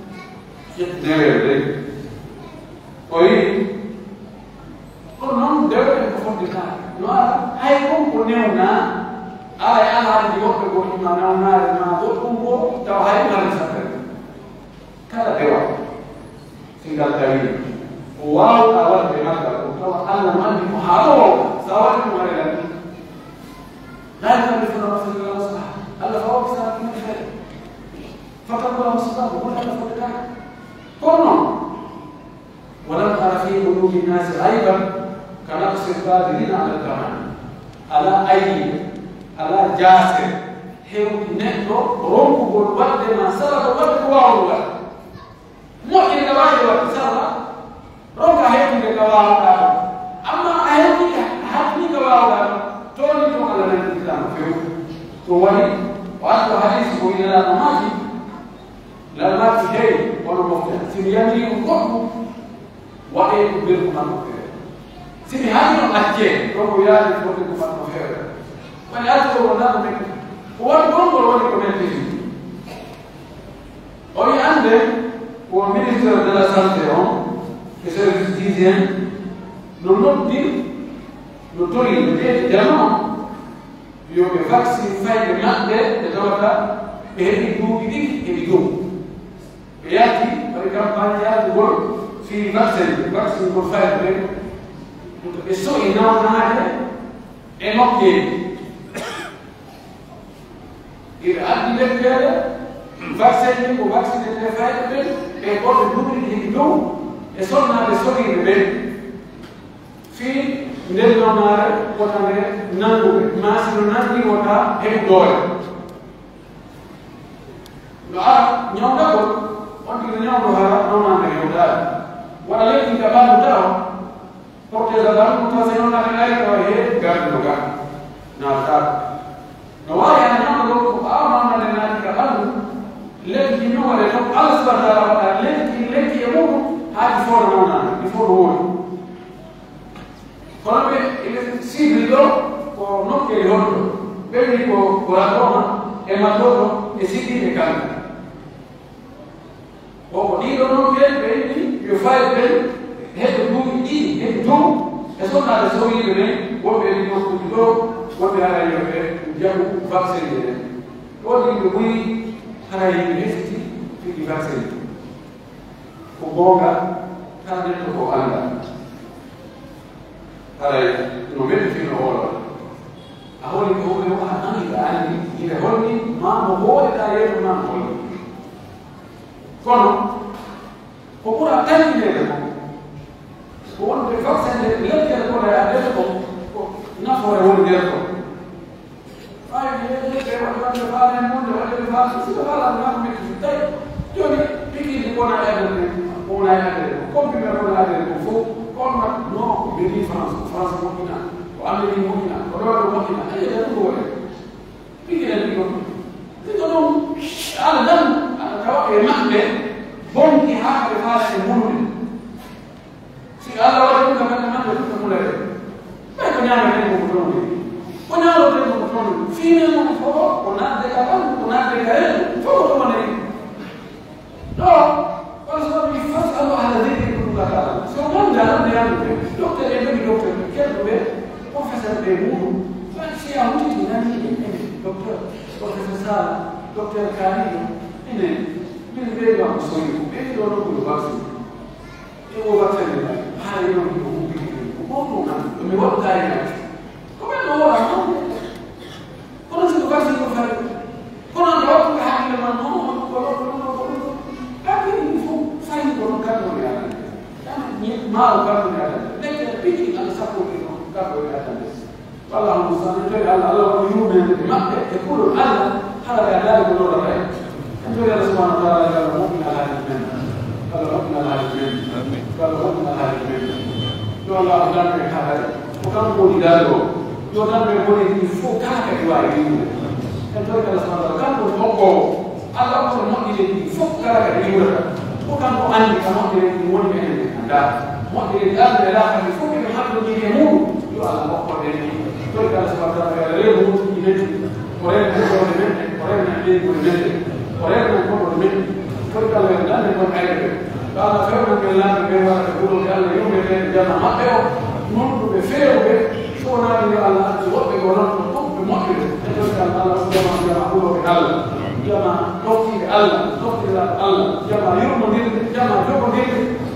deve poi non deve profondità no hai con una hai di opera con una ma dopo un po' da hai una risata cada dewa tinggal dari wow awal bermata kalau Allah mandi muharo sawal kemarin لا يكلف الله نفسا الا وسعها الا فهو بسبب من خير فقد له الصدق وقل الا فضلك كلهم ولم ارى في قلوب الناس عيبا كنقص القادرين على الكمال على اي على جاسر حيو نحن رمق الورد ما سلك الورد واو مؤمن الواحد والسلك رمق حيو الواو اما حيو حتمي واو تولي على الإسلام فيه تولي وأصل حديث إلى لا ماشي لا ماشي شيء ولا مفتاح سيمياني وقفوا وإيه يخبركم عن مفتاح سيمياني وأحكي ربو يالي يخبركم عن مفتاح ولأذكر والنظر منكم هو الكونغول ولكم يلتزم وي عندك هو ministro della santé che serve giustizia non dire Dottori diamo io che faccio fai le mande e dove e di dubbi e di dubbi e altri per campagna di lavoro si vaccini per fare e so in una e non che il altri leggere vaccini o vaccini che fai e poi dubbi di dubbi e sono le solite bene fi nel nomare potare nangu masino nangi wota he doole la nyonda ko onti nyonda hara nona ne yoda wala leki ka ba mutao porte da daru mutao se nona ne ai ko he gar no ga na ta no wa ya nyonda ko nona ne na ka ba leki no wala to Allah subhanahu wa ta'ala leki yamu hadi for nona before word Colombe il siglo con non che l'orto, vedi con la Roma e Madonna e si tiene calma. O dico non che vedi, io fai bene, e tu, e sono alle solite, o per il nostro tutto, o per la io che abbiamo un vaccino. O dico qui, sarà in questi, quindi vaccino. O boga, sarà detto con Allah. Allora, non vedo fino ora. A ora che ora anni anni, dire ogni ma non vuole dare una cosa. Con oppure anni ne con per forza le lettere con la adesso non fuori un dietro. Fai le che voglio fare nel mondo, voglio fare, si va la mia mente. Io mi picchi di buona compri per una con no, vedi France Mokina, o America Mokina, o Roma Mokina, e da due. Quindi le dico non, allora che mande, buon che ha che fare il mondo. Sì, allora io non mando tutto mulere. Beh, vogliamo che non confronti. Vogliamo che non confronti. Fine non può, con altre cavalli, con altre carelle, fuoco come lei. No, quando sono mi faccio allora vedere se un uomo da anni il dottore è il dottore perché dove può fare il uno ma si ha un tipo di anni dottore Sala dottore Carino e ne vedo a questo io e io non lo faccio e lo faccio io non lo può non mi vuole dare come lo ora come si può fare con un altro che ha il mano con anche in fu كده الله يوم من مكة يقول الله هذا الإعلان يقولون رأي يقول الله سبحانه وتعالى قال مؤمن على هذه الجنة قال مؤمن على هذه الجنة قال مؤمن على هذه الجنة يقول الله أعلم بهذا وكان يقول له يقول الله يقول لي فوق كذا كواعدين يقول الله سبحانه وتعالى كان يقول الله أقول مؤمن لي فوق كذا كواعدين وكان يقول أني كمان يقول لي لا مؤمن الآن لا فوق الحمد لله يموت يقول الله أكبر لي يقول الله سبحانه وتعالى لا يموت يموت ورينا نقول منك ورينا نبيك ونمتك ورينا نقول منك قلت له لا نكون عيبك قال خير من الله كما يقول قال يوم الليل جمع مقيو نرد بفير به شو نادي على أن توقف ونرد طب بمقيو يقول الله جمع قوله بالله جمع نقطي بالله نقطي بالله جمع يوم دين جمع يوم دين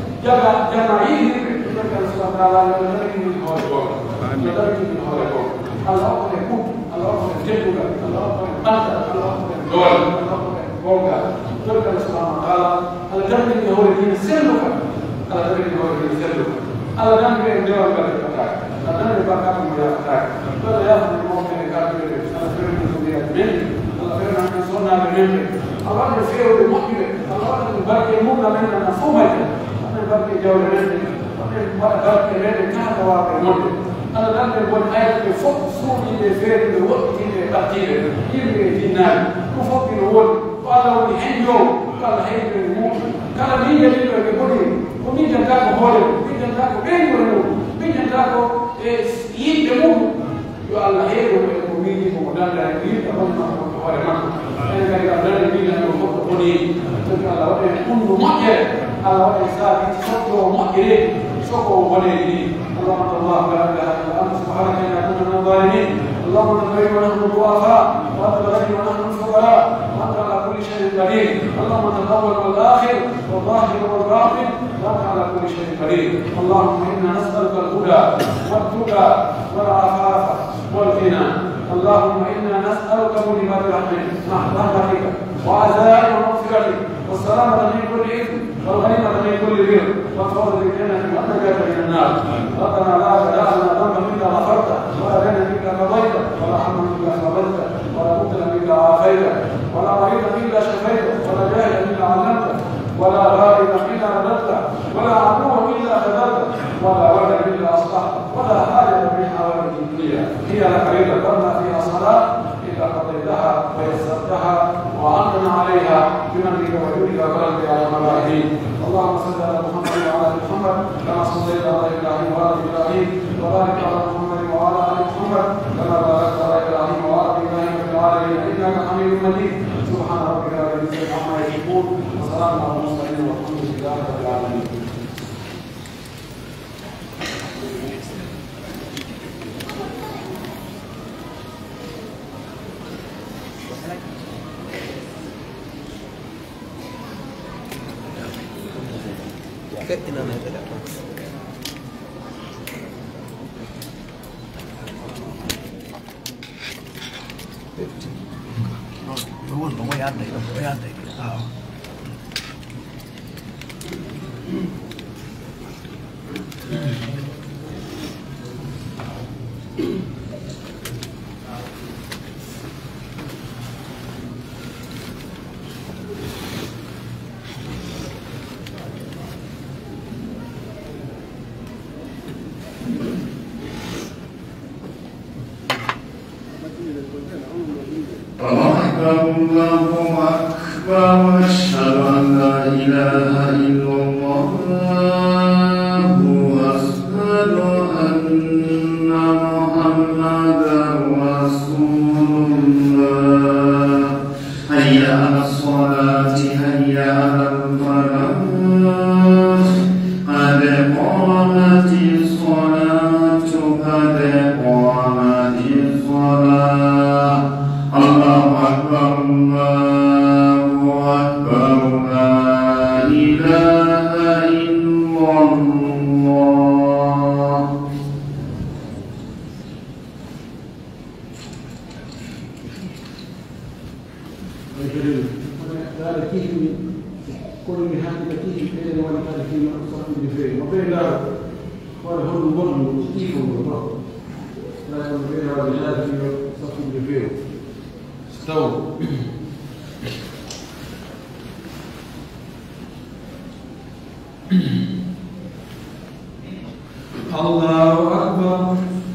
جمع يجي يقول الله سبحانه وتعالى يدرك من هو يدرك من هو الله يكون الله يجيبك الله أنت الله دول الله تلك سبحانه وتعالى على جنب هو الذي يسلك على جنب هو الذي يسلك على جنب الدول بالفتاك على جنب البكاء بالفتاك ولا يأخذ المؤمن الكافر على جنب الدنيا منه على جنب أن صنع منه الله يفير بالمؤمن الله يبارك المؤمن منا مفهومك أنا يبارك جول منه أنا يبارك منه كان واقع المؤمن أنا لم يكن آية فوق سوري بفير بوقت بقتيل يبقى في النار وفوق الأول قال ولحين يوم قال حين المؤمن قال مين يجب أن يقول ومين ينتاكو هولي مين ينتاكو بين ونمو مين ينتاكو يبقى قال حين ومين يقول لا يجب أن يقول هولي مكو أنا قال لا يجب أن يقول هولي قال وإن كنت مؤجر قال وإن سابت صدره مؤجرين صدره هولي اللهم الله لا اله الا انت سبحانك انا كنا من الظالمين اللهم نبارك ونحن ضعفاء وانت الغني ونحن الفقراء وانت على كل شيء قدير اللهم انت الاول والاخر والظاهر والباطن وانت على كل شيء قدير اللهم انا نسالك الهدى والتقى والعفاف والغنى اللهم انا نسالك موجبات رحمتك وعزائم مغفرتك والسلامه من كل اثم والغنيمه من كل بر والفوز بالجنه والنجاه من النار ربنا لا تدع لنا ذنبا الا غفرته ولا دينا الا قضيته ولا حما الا قبلته ولا مبتلا الا عافيته ولا مريضا الا شفيته ولا جاهلا الا علمته ولا غائبا الا رددته ولا عدوا الا خذلته ولا ولدا الا اصلحته ولا حاجه من حوائج الدنيا هي لك رضا كما فيها صلاه الا قضيتها ويسرتها وعنتنا عليها بمنك وجودك وكرمك على الملاحين اللهم صل على محمد وعلى ال محمد كما صليت على ابراهيم وعلى ابراهيم وبارك على محمد وعلى ال محمد كما باركت على ابراهيم وعلى ابراهيم في العالمين انك حميد مجيد سبحان ربك رب العزه عما يصفون وسلام على المرسلين والحمد لله رب العالمين. كأننا نتلعب nó mới ăn đấy, nó mới ăn đấy. الله أكبر أشهد أن لا إله إلا الله وأشهد أن محمدا رسول الله حي على الصلاة حي على الفلاح قد قامت الصلاة قد قامت الصلاة الله أكبر الله أكبر لا إله إلا الله. هذا كيف كل من هذه كيف كذا ولا هذا كيف صار في الفيلم وبين لا ولا هو البرد كيف هو لا تنفيذ والرجال في صف الفيل استووا. الله أكبر.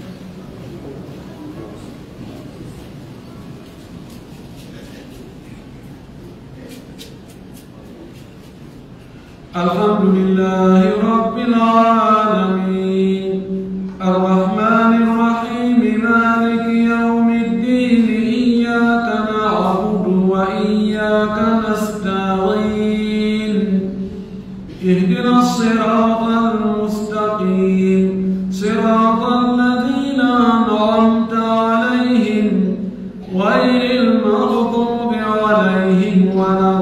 الحمد لله رب العالمين الرحمن الرحيم مالك يوم الدين إياك نعبد وإياك نستعين اهدنا الصراط المستقيم صراط الذين أنعمت عليهم غير المغضوب عليهم ولا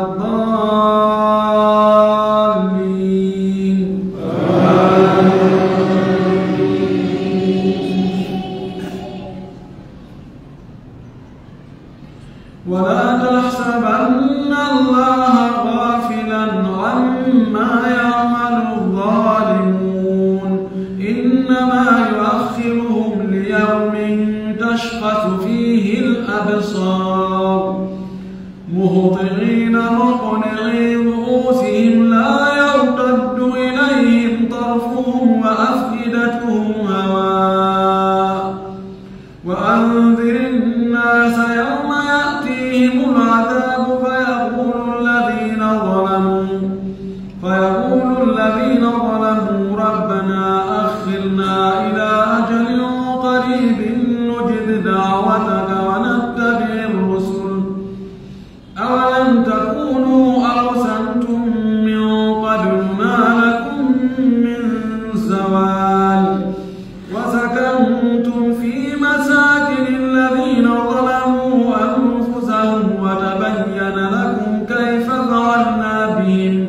ولا تحسبن الله غافلا عما يعمل الظالمون إنما يؤخرهم ليوم تشخص فيه الأبصار مهطعين مقنعي رؤوسهم لا يرتد إليهم طرفهم وأفئدتهم هواء وأنذر الناس يوم يأتيهم العذاب فيقول الذين ظلموا ربنا أخرنا إلى أجل قريب نجب دعوتك ونتبع الرسل أولم تكونوا أقسمتم من قبل ما لكم من زوال وسكنتم في مساكن الذين ظلموا أنفسهم وتبين لكم كيف فعلنا بهم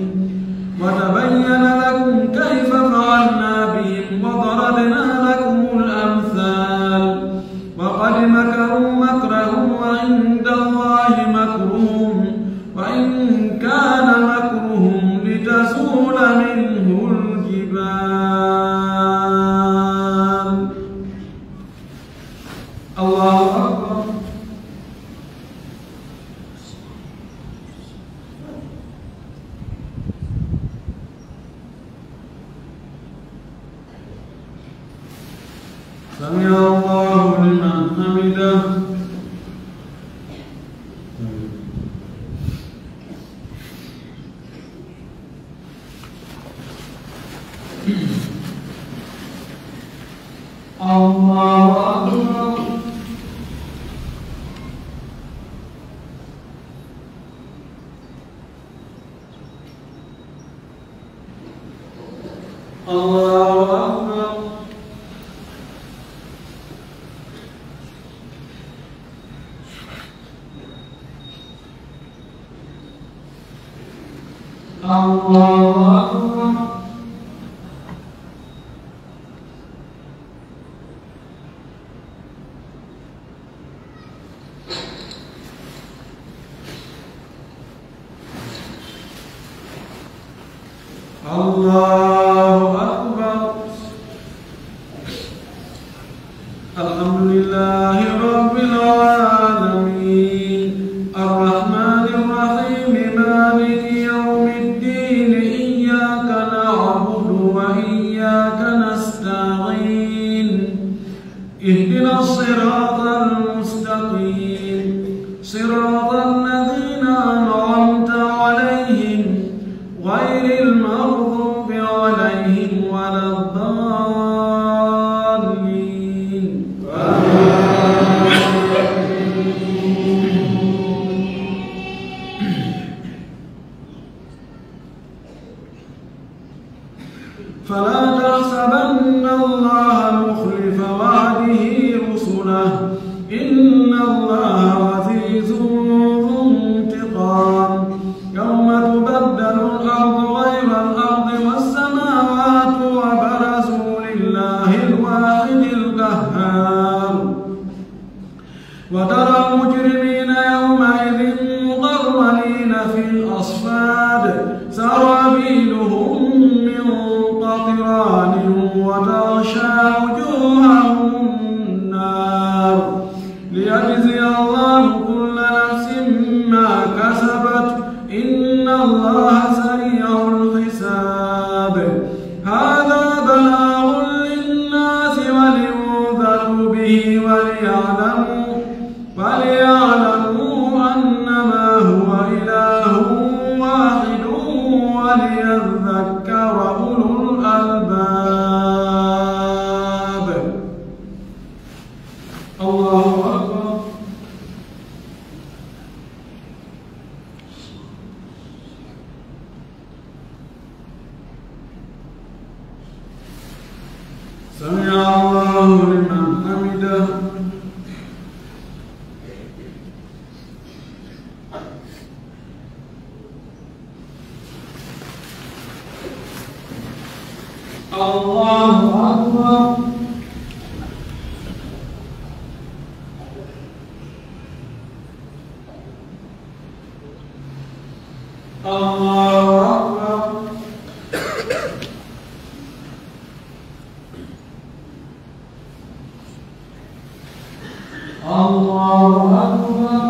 وضربنا لكم الأمثال وقد مكروا مكرهم وعند الله مكرهم وإن كان مكرهم لتزول منه الجبال. الله أكبر. سمع الله لمن حمده. الله أكبر. الله أكبر. الله أكبر. الله أكبر. الحمد لله رب العالمين الرحمن الرحيم مالك يوم الدين إياك نعبد وإياك نستعين اهدنا الصراط المستقيم صراط الذين أنعمت عليهم غير المغضوب عليهم ولا الضالين. فلا تحسبن الله مخلف وعده رسله إن الله عزيز ذو انتقام يوم تبدل الأرض غير الأرض والسماوات وبرزوا لله الواحد القهار وترى المجرمين يومئذ مقرنين في الأصفاد سرابيلهم من قطران وتغشى وجوههم النار ليجزي الله كل نفس ما كسبت إن الله سريع الحساب هذا بلاغ للناس ولينذروا به وليعلموا أنما هو إله واحد وليذكر أولو الألباب الله أكبر سمع الله لمن حمده الله أكبر الله أكبر الله أكبر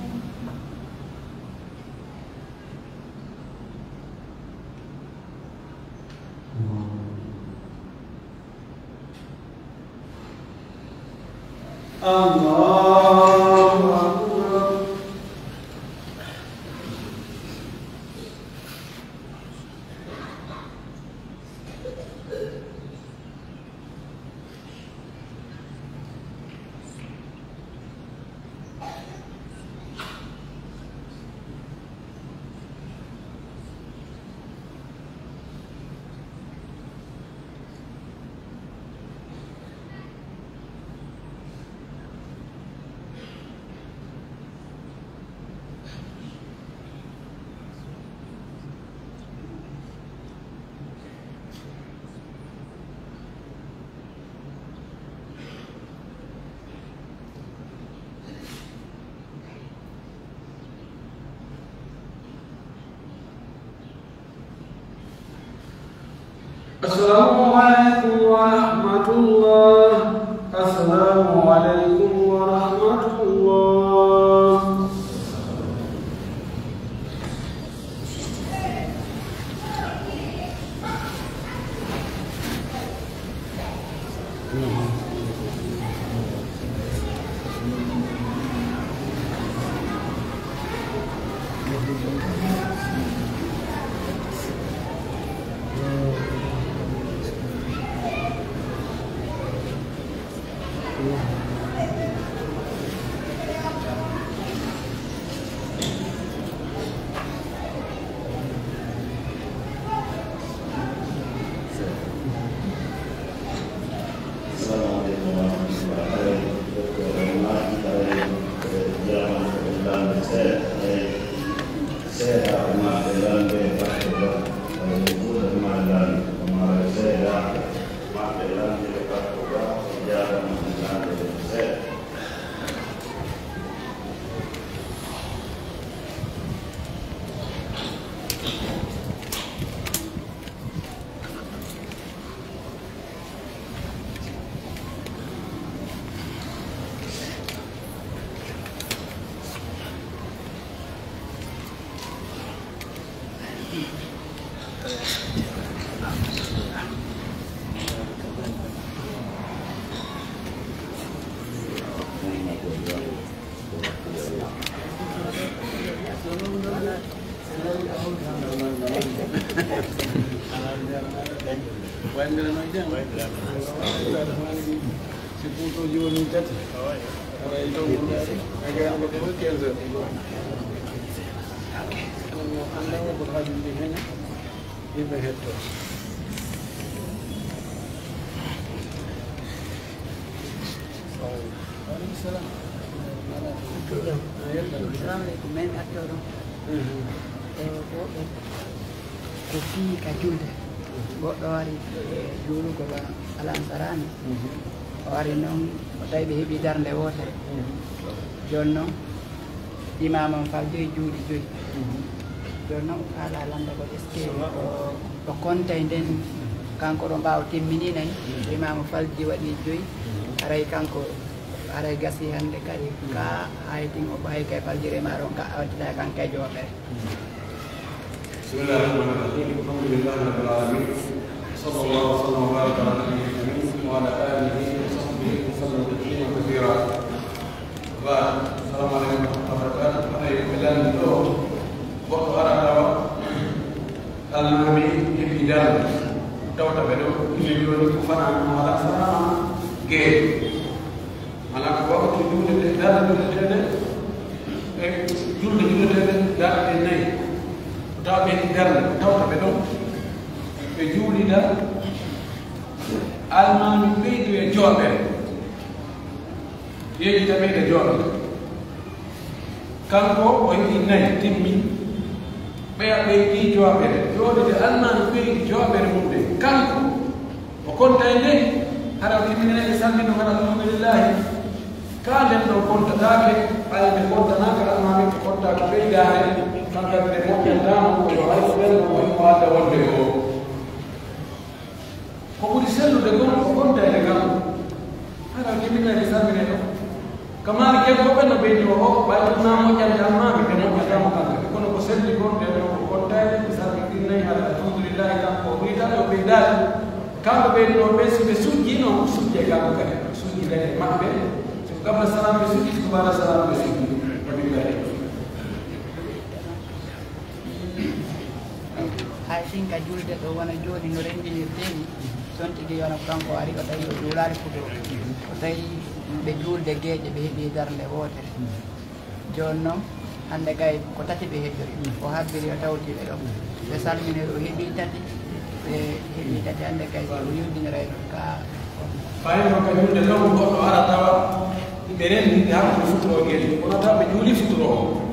السلام عليكم ورحمة الله. السلام عليكم ورحمة الله. Kopi kajulde goɗɗo wari juulugo ba alansarani o wari noon o tawi ɓe heeɓi darnde wotere joni noon imamam faljoyi juuɗe joyi joni noon o haala landa ko est ce que o kontay nden kanko ɗo mbawa timmininayi imama falji waɗi joyi aray kanko aray gasi hande kadi ka haytin o ɓayi kay faljire maɗon ka wattita kan kay jooɓere Bismillahirrahmanirrahim. Alhamdulillahi rabbil alamin. Sallallahu wasallam wa baraka ala nabiyyina Muhammad wa ala alihi wa sahbihi wa sallam tasliman katsira. Assalamu alaikum warahmatullahi wabarakatuh. Ana bilan do bokko aratawa alnami ibidal tawta bedo ni do ko fana wala sana ge ala ko waktu julde de dal de e julde de dal de nay tabe dar tawta be do be julida alman beydu e jobe yeji tabe de jobe kanko o yi nay timmi be be di jobe jode de alman beydu jobe mumde kanko o konta inde hara timina e salmino wala alhamdulillah kande do konta dake ay be konta naka alman be konta ko beydare kanka be mo jandam ko ay bel mo wada wonde ko ko buri selu de gon ko konta e gam hara kimina e samine do kamar ke ko ben be do o ba na mo jandam ma be mo jandam kanka ko no ko selli gon de ko konta e samine nay hara alhamdulillah kam ko buri ta do be dal kam be do be be suji no suji gam ka suji de mabbe kabla salam be suji subhana salam be suji wabillahi hay sinka julde ɗo wona joni no rendinirteni son tigui wona kanko ari ko tawi o juulari fuɗo ko tawi ɓe julde gueƴe ɓe heeɓi darde wotere joni noon hande kay ko tati ɓe heɓiri o habbiri o tawtiɓe ɗo ɓe salmini o heeɓi tati hande kay o yurdiniray ka fayno ka julde law goɗɗo ara tawa ɓe rendinde hakkude futuro gueɗe kono taw ɓe juuli futuro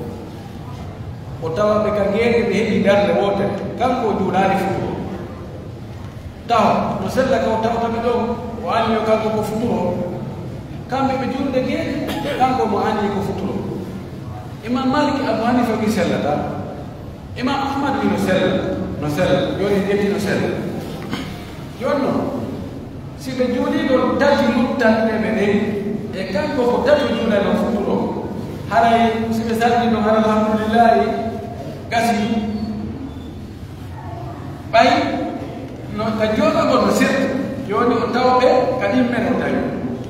o tawa ɓe ka gueɗe ɓe heeɓi darde wotere kanko juulani futuro taw no sella ka o tawtaɓe ɗo o anni o kanko ko futuro kamɓe ɓe julde gueɗe kanko mo anni ko futuro imam malik abou hanifa wi sellata imam ahmad wi no sella joni ƴetti no sella joni noon si ɓe juuliɗo tati luttanɓe ɓe ɗeni e kanko ko tati juulano futuro haray si ɓe salli ɗum hara alhamdulillahi gasi ɓay no ka jooɗogo no sirta joni o tawɓe kadi men o tawi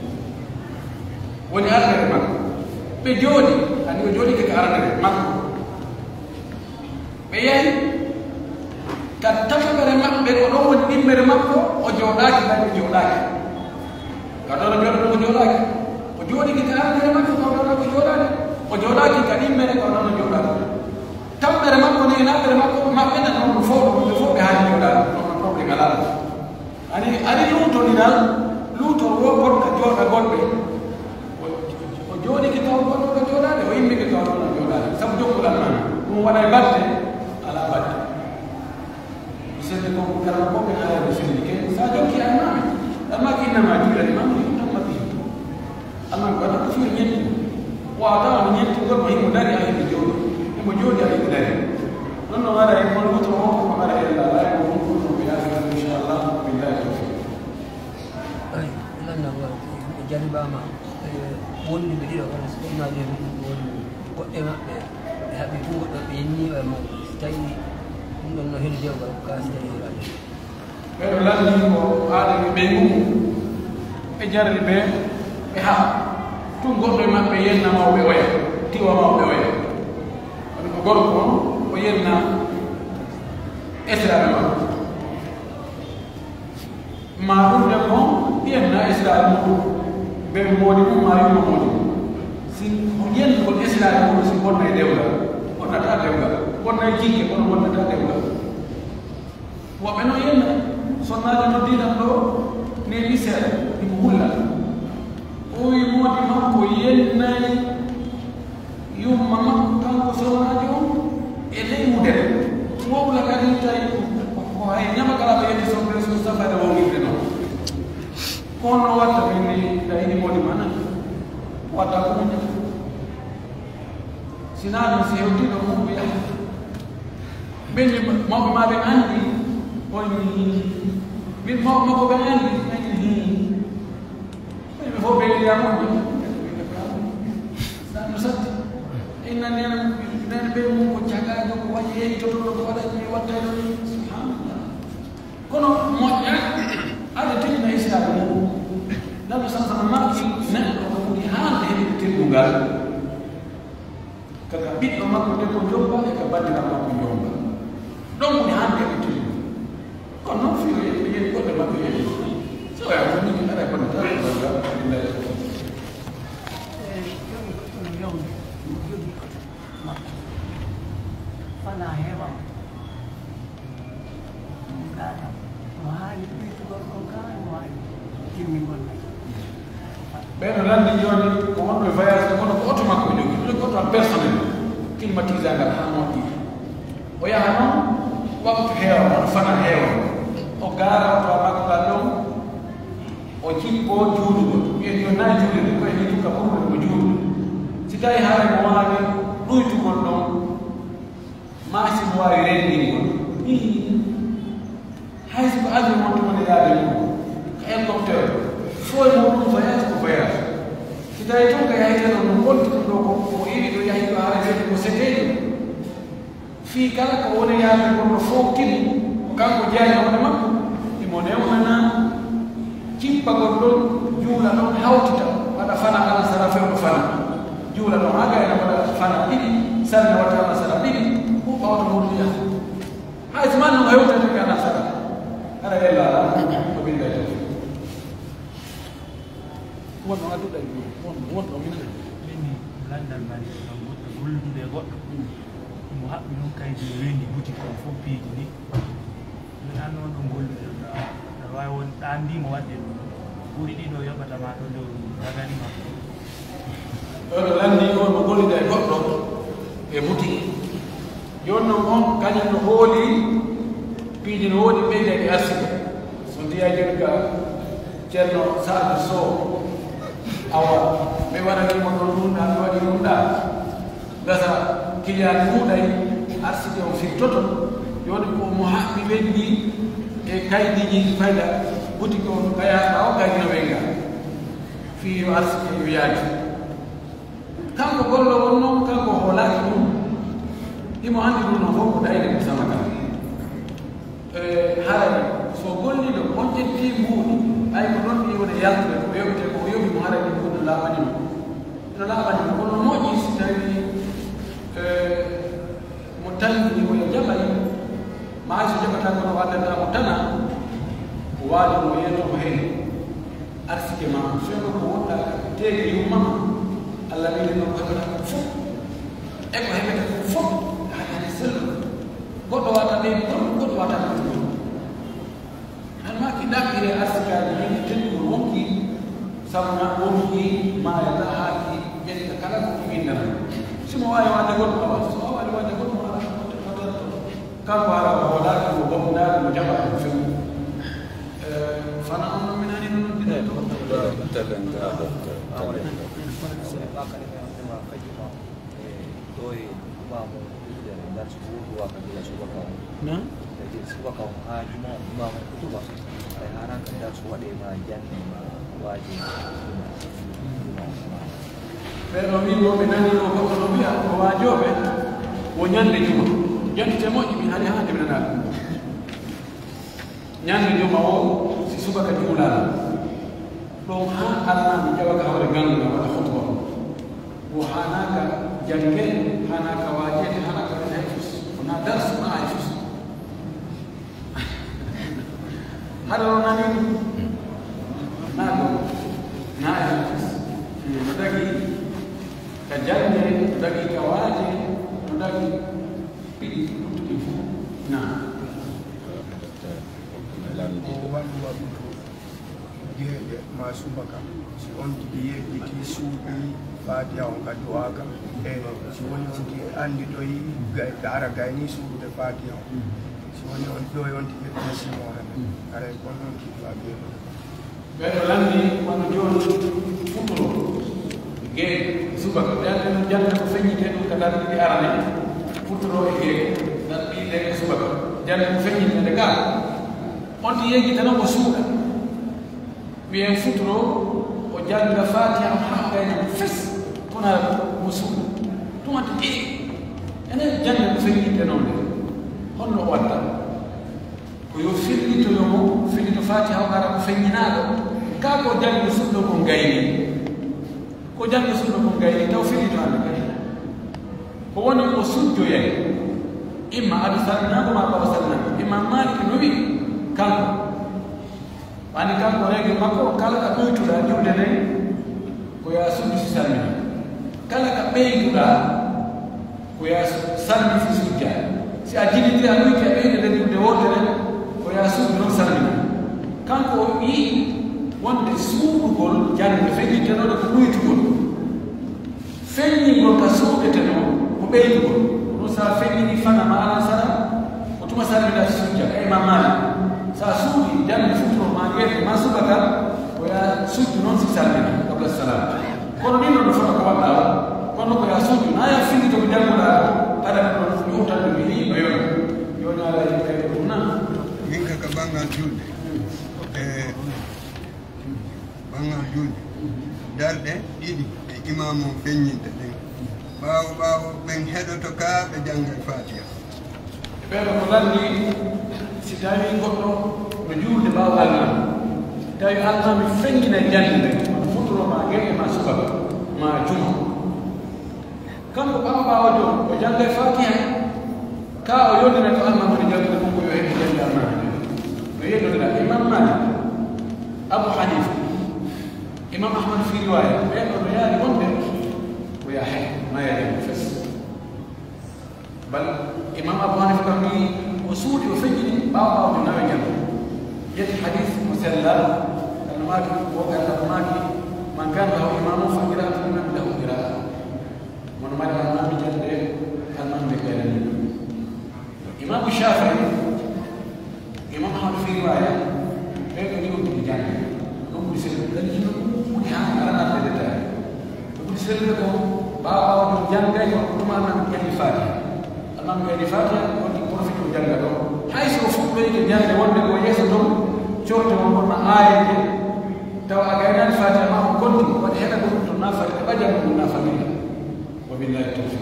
woni arnere makko ɓe jooɗi andi o jooɗi keke arnere makko ɓe yehi ka tafaɓere maɓɓe ko ɗon woni ɗimmere makko o jooɗaki kadi o jooɗaki ka ɗono jooɗo ko jooɗaki o jooɗi keke arnere makko ka ɗono ko jooɗaki o jooɗaki ka ɗimmere ka ɗono jooɗaki tammere makko ni naɓere makko maɓɓe nan noon ɓe fof ɓe haali jooɗani ɗon probléme alaɗa ani luutoniral luutor wo goɗka jooɗa goɗɓe o jooɗiki taw goɗɗo ko jooɗade o yimmike taw ɗon jooɗade sabu jokkuɗal man ɗum waɗa e badde ala badde sende ko kala ko ɓe haalaɓe sendi ke sa jokki almami almaki innama juulani mam tammaki himto almami waɗa ko fiiri ñetti wa tawa no ñetti goɗɗo himo dari a himɓe jooɗi himo jooɗi a himɓe dari non no waɗa e mon wutro o ko waɗa e lala e mon wutro ɓe yaasiran inchallah billahi tawfiq ay lanndal ɓe jaribama wonduɓe ɗiɗo wona so ɗumnaji woni goɗɗe maɓɓe ɓe haɓi fu goɗɗo ɓe yenni e mo so tawi ɗum ɗon no heli dewgal kasi tawi heɗade ɓeɗo lanndi ko aadami ɓe mum ɓe jarri ɓe ɓe haa tun goɗɗo e maɓɓe yenna mawɓe oya tiwa mawɓe oya woni ko gorko on o yenna esraɓe makko ma ɗum debbo yenna esraɓe muɗum ɓe moodi mum ma yumma moodi si yenngol esraɓe muɗum si bonna e dewgal bonnata dewgal bonna e jikke kono bonnata dewgal woɓɓe no yenna sonnaade no diinan ɗo ne liseere imo hulla o wi moodi makko yennayi yumma makko kanko sonnaaji on e ley wudere wowla kadi tawi ko hay ñama kala ɓe yetti sobre so safade wowirde noon kono no watta minni tawi ni moodi mana watta ko muña sinaa ɗum si hewtiɗo mum yaha ɓenni mawɓe ma ɓen anndi woni min mawɓe makko ɓen anndi ɓe fof ɓe yiya moƴƴo nene ɓe mum ko jagajo ko waɗi yeytoto ko waɗani wattano ni subhanallah kono moƴƴa aɗa teddina islamu mum nabi sa sallam makki neɗɗo ko ɓuri hande heɓde teddugal kaka ɓiɗɗo makko debbo jomba e ka bandiraɓe makko jomba ɗon ɓuri hande heɓde teddugal kono noon fiyo ɓe yeɗi goɗɗe maɓɓe yeɗi so ya ko miki aɗa kono tan fana hewa ngata mahali vitu kwa kongani wali kimi ngona ɓeɗo landi joni ko wonɗo voyage kono ko auto makko jogi ɗo auto am personnel climatisé ngal ha moƴƴi o yaha noon waktu heewa on fana heewa o gaara auto a makko ngal ɗon o jippo juuɗugo wiyen yo nayi juuɗe koye ni tukka ɓurɗo ko juuɗo si tawi haare mo wawi ɗuytugol ɗon machine wawi rendingol hayso ko avion wonto woni yaade mum ko hélicoptère foy mo ɗum voyage ko voyage si tawi toon ka yahiteno no gonti ɗum ɗo ko iri ɗo yahi ɗo haara rede ko seteɗo fii kala ko woni yaade gonɗo fof tini kanko jeeya hoore makko imo newnana cippagol ɗon juula ɗon hawtita waɗa fana ala sara fewɗo fana juula ɗon ha gayna waɗa fana ɗiɗi sarne watta ala sara ɗiɗi ɓawto muɗum yaha hay so manno hewtata ke ala sara aɗa ella ala ko ɓinda to wonno adduɗa wonɗo minne ɓenni landal mari ɗon goɗɗo gollude goɗɗo mo haɓɓi noon kaydi wendi boutique on fof piiji ni min annoon ɗon gollude aɗa wawi won ɗandimo wadde ɗum ɓuuri ɗiɗo yoɓatama ɗo dow ragani makko ɗoɗo landi on mo gollude e goɗɗo e boutique joni noon on kañum no hooli piiji no woodi ɓeydede arside so ndiya joni ka ceerno sadou sow awa ɓe waɗanimo ɗon ɗumɗa ɓe waɗi ɗumɗa gasa kiliyani ɗuuɗay arside o firtoto joni ko mo haɓɓi wendi e kaydiji fayda boutique o kayaka o kaydi no wenga fi yo arside yo yaadi kanko gollo won noon kanko hoolaki ɗum imo anndi ɗum no fof ko dayde ko samaka harani so golliɗo on ƴetti mbuuɗi ay ko ɗon ɗi woni yaltude ko yoɓete ko yoɓi mo harani ko no laaɓanimo no laaɓanimo kono moƴƴi si tawi mo talini oyo jaɓay ma hay so jaɓata kono waddata mo tana ko waali mo yettomo heen arsike ma feeɗo ko wonɗa teege yummama allah wili noon ko heɓata ko fof e ko heɓete ko fof haɗane sello goɗɗo wata ɓe goɗɗo wata ɓe han ma ki ɗaɓɓire arsikaji yimɓe tenɗugol wonki sabu na wonki mayata haaki ƴetta kala ko windata simo wawi wadde goɗɗo awa so wawi wadde goɗɗo ala kanko ara o hoolaki mo boɓnade mo jaɓa ko few fana on noon min hani noon ɗiɗa ɓeɗo wiwoɓe nanino goɗɗo no mbiya ko wajoɓe wo ñande juma jandite moƴƴi min hani hande mi nana ñande juma o si subaka juulala ɗon ha alnami ƴewaka hoore ganduga waɗa hotba o hanaka jangue hanaka wajede hanaka ɓen hayfus wona darsu ma hayfus haɗa o nani ɗum naɗo na hayfus no dagi ka jangue no dagi ka waaje no dagi piɗi ɗuɗɗuɗi fof na o waɗi waɗuto jeeɗe ma subaka si on tigi yeɓɓiti suuɗi fatiha on ka duwaga e si woni on tigi anndi ɗoyi ara gayni suuɗude fatiha o si woni on ɗoy on tigi ƴesimo hen aray kon noon kiɗɗa ɓeeɗo ɓeɗo landi wano joni futuro gueɗe subaka ɓeɗo jande ko feññite ɗum ka darɗiɗi arane futuro e gueɗe darɗiɗe e subaka jande ko feññitede ga on ti yeggitano ko suuɗa wiyen futuro o janga fatiha o ha gayna mo fes kona mo suuɗa tumata ɗiɗi enen jannde ko feññinte noon de honno watta ko yo firlitoyomo firlito fatiha o gara ko feññinaaɗo ka ko jannde suɗɗo ko gayni ko jannde suɗɗo ko gayni taw firlito hande kadi ko woni o sujjoyen imma aɗa salminago ma baba salminago imma maliki no wi kanko wani kanko règle makko kala ka ɓoytuɗa juuɗe nden ko ya sujju si salmina kala ka ɓeyduɗa ko ya salmi si sujja si a jiɗiti a ɗoyti a ɓeyde nden juuɗe wotere ko ya sujju noon salmina kanko o yii wonde suuɗugol jande feññitenoɗo ko ɓoytugol feññigol ka suuɗeteno ko ɓeydugol ɗum sa feññini fana ma ala sara o tuma salmina si sujja e mamani sa suuɗi jande futuro ma gueɗe ma subaka ko ya sujju noon si salmina qabla salam kono ni noon fota ko waɗɗa o kono ko ya sujju na ya fillito ko janngoɗa aɗa ɗon ƴowtanɗo mi yii no yon yonaala yimɓeɓe ɗum nan min kaka ɓangal julde ɓangal julde darɗe ɗiɗi e imam o feññinte ɗen ɓaawo ɓen heɗoto ka ɓe jannga e fatiha ɓeɗo ko lanndi si tawi goɗɗo no juulde ɓaawo alnam tawi alnami feññina jannde nde futuro ma geɗe ma subaka ma juma kanko ɓaawo jo o jannga e fatiha ka o yondina to alnam woni janngude konko yo heɓi jannde alnami no yeddodira imam malik abou hanifa imam ahmad fi riwaya ɓeɗo no yaari wonde ko ya heɓ ma yaɗemo fes bal imam abou hanifa kam ni o suuɗi o feññini ɓaawo nawe janngo yetti hadis mo sella allah maaki wogallah maaki man kana lahu imamu fa qira'atu imam lahu qira'a mono mari almami jande almamɓe ɓeerani imamu shafii imam ahmad fi riwaya ɓeɗo ni o ɗuɗi jande ɗum ɓuri sellude kadi yimɓe ɓuuɗi ha aranarde détail ɓe ɓuri sellude ko ɓaawo ɗum janngay ko ɗum almami ƴetti fatiha almami ƴetti fatiha woni profite o jannga ɗo hay so fuɗɗoyde jande wonde ko yeeso toon corte mo gonno aayede taw a gaynani fatiha ma o konti waɗi heɗa ɗum to nafari ɗe ɓajanno ɗum nafamilla wa billahi tawfiq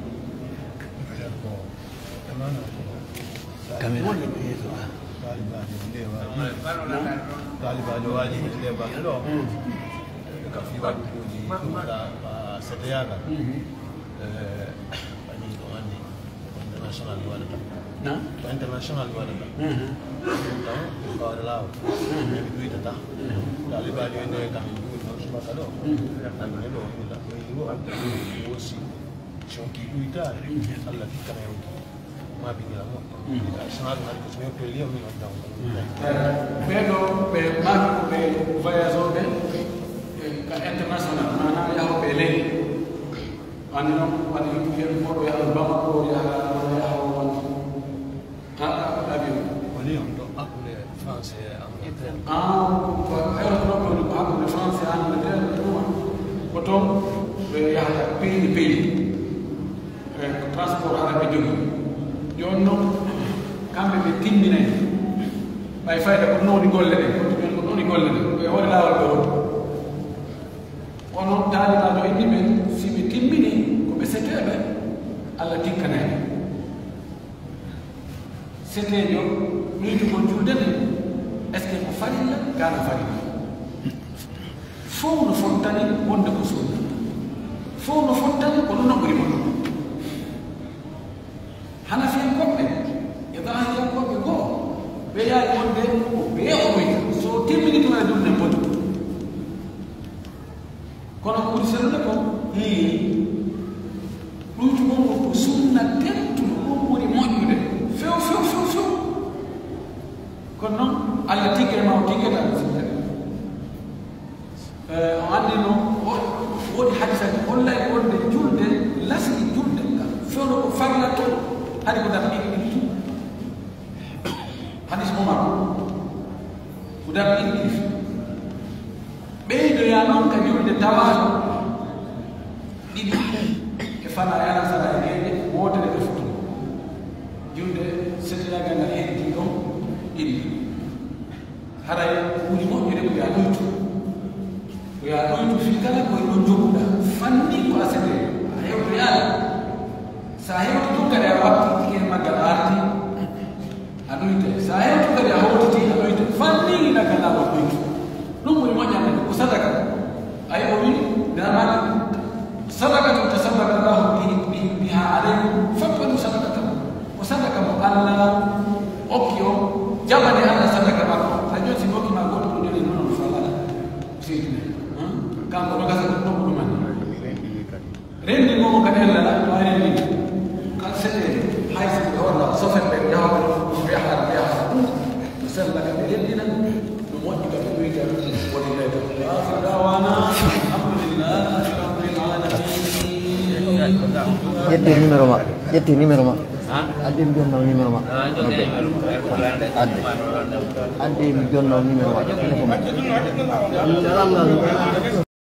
talibajo waji ɓe baɗe ɗo ka fi waɗi kuuji ɗuɗa seteyagal ani ɗo anndi international ɗi waɗata ko international ɗi waɗata ɗum taw kawade laawol ɓe ɗuytata talibajo e ndewe kam juuɗi noon subaka ɗo amine ɗo ila ɗo wosi sonki ɗuytare allah tikkana yewti mabinira moƴƴo sana ɗum hadi ko so mi hoppel liyo min on taw ɓeɗo ɓe maaki ko ɓe voyage oɓe ka international manam yahoɓe leydi andi noon waɗi yimɓe moɗo yaha bamako yaha won avion woni on ɗo hakkude français e angleterre aérotoɗo ko hakkude français angleterre ɗuma ko toon ɓe yahata pays ko transport hara ɓe jogii joni noon kamɓe ɓe timminayi ɓay fayda ko nooni golle ɗe ko nooni golle ɗe ɓe waɗi laawol ɓe woni kono taalimajo inni ɓe si ɓe timmini ko ɓe seteɓe allah tikkanayi setejo ɓeytugol julde nde est ce que ko farilla gana farilla fof no fottani wonde ko sunna fof no fottani ko ɗum noɓɓori mo ɗum hana fiyen koɓɓe e dahiyan koɓɓe goo ɓe yaari wonde ko ɓe onoyta so timmini tuma e ɗum ne poti kono ko ɓuri sellude ko ɗuytugol ngo ko sunna tentuɗo ɗum ɓuri moƴƴude few kono noon allah tigge ma o tiggeta o anndi noon woɗi hadisaji holla e wonde julde lasɗi julde fewno ko farla to hade ko dam ɗiɗi ɗiɗi hadis omar ko dam ɗiɗi ɗiɗi ɓeydoya noon ka julde tawaɗo ɗiɗi e fana yana sara e geɗe wotere ɓe futu julde setteyagal ngal heddi ɗon ɗiɗi haray ɓuri moƴƴude ko ya ɗoytu ko ya ɗoytu fi kala koye ɗon joguɗa fanni ko a sete a hewto yaala ƴetti numéro ma addi mi jonnaw numéro ma addi mi jonnaw numéro ma téléphone